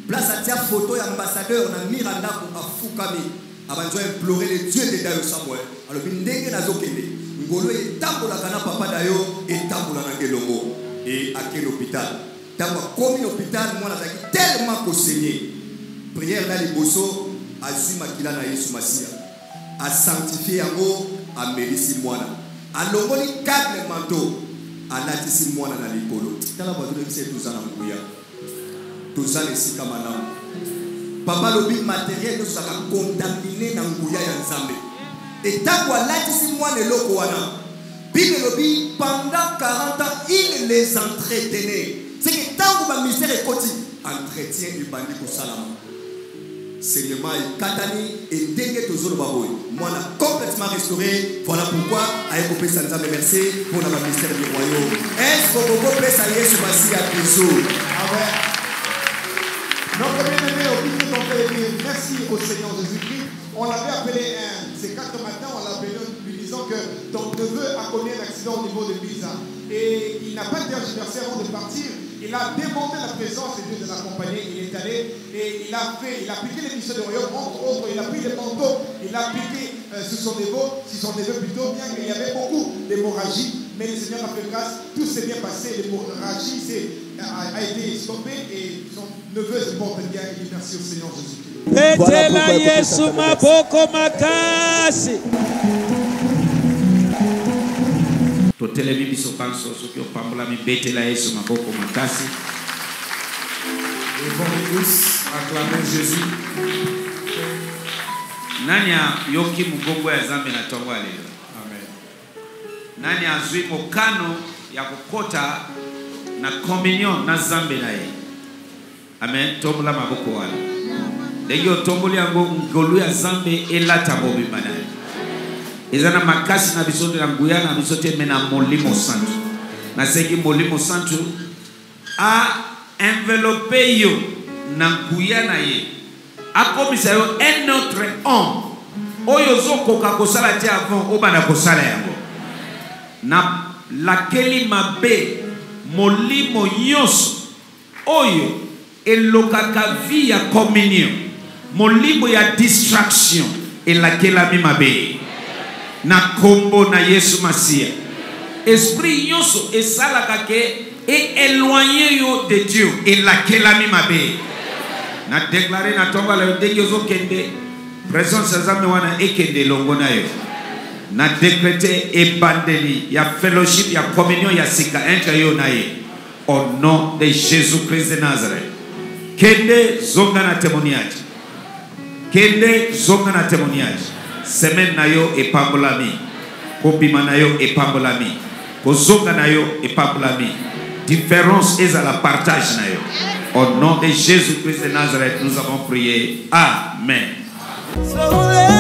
place à tia photo ya ambassadeur na Miranda ko afukami abanzo implorer le Dieu de Dayo Samuel alors ndenge nazokende ngolo etambola kana papa dayo etambola na ngelongo et à quel hôpital tango komi hôpital mwana zaki tellement ko saigner prière na liboso azui makila na Yesu Masia a sanctifier yango a melisi mwana alongoli quatre manteaux alatisi mwana na likolo tala bato de c'est tous en nguya tous en esika malamu papa lobi matériel nous sera contaminé na nguya ya Nzambe et tango alatisi mwana eloko wana Bible lobi pendant quarante ans il les entretenait c'est que tango ba ministère ekoti entretien du bandit ko salama Seigneur Katani et Dengue Tozolo Baboy. Moi, on a complètement restauré. Voilà pourquoi, avec Opé Sanzame, merci pour le ministère du Royaume. Est-ce que vous pouvez saluer ce passé à Christo? Amen. Notre bien-aimé, au milieu d'en dire merci au Seigneur Jésus-Christ. On l'avait appelé un, ces quatre matins, on l'a appelé lui disant que ton neveu a connu un accident au niveau de Pisa. Et il n'a pas tergiversé avant de partir. Il a demandé la présence de Dieu de l'accompagner. Il est allé et il a fait, il a appliqué les missions de royaume, entre autres, il a pris les manteaux, il a appliqué euh, sur son niveau, sur son niveau plutôt, bien qu'il y avait beaucoup d'hémorragie, mais le Seigneur a fait grâce, tout s'est bien passé, l'hémorragie a, a été stoppée et son neveu se porte bien. Il dit merci au Seigneur Jésus-Christ. Petela Yesu maboko makasi. Totelemi biso kanso soki opambola mi betela Yesu maboko makasi. Devons tous acclamer Jésus. Nani yoki mugongo ya Nzambe na tongo lelo? Amen. Nani azui mokano ya kokota na communion na Nzambe na ye? Amen. Tombola maboko wala. Ndenge otomboli yango ngolu ya Nzambe elata mobimba na ye. Ezana makasi na biso na nguya na biso te mena molimo santo. Na seki molimo santo a enveloppé yo na nguya na ye. A komisa yo un autre homme. Oyo zokoka kosala te avant obana kosala yango. Na lakeli mabe molimo nyonso oyo elokaka vi ya communion. Molimo ya distraction elakela mi mabe. Na kombo na Yesu Masia. Esprit nyonso esalaka ke et éloigner yo de Dieu et lakela mi mabe. Na déclarer na tonga la ndenge zo kende présence ya Nzambe wana ekende longo na yo. Na décréter ebandeli ya fellowship ya communion ya sika entre yo na ye. Au nom de Jésus-Christ de Nazareth. Kende zonga na témoignage. Kende zonga na témoignage. Semaine na yo epambolami. Kobima na yo epambolami. Kozonga na yo epambolami. Différence est à la partage na yo. Au nom de Jésus-Christ de Nazareth, nous avons prié. Amen.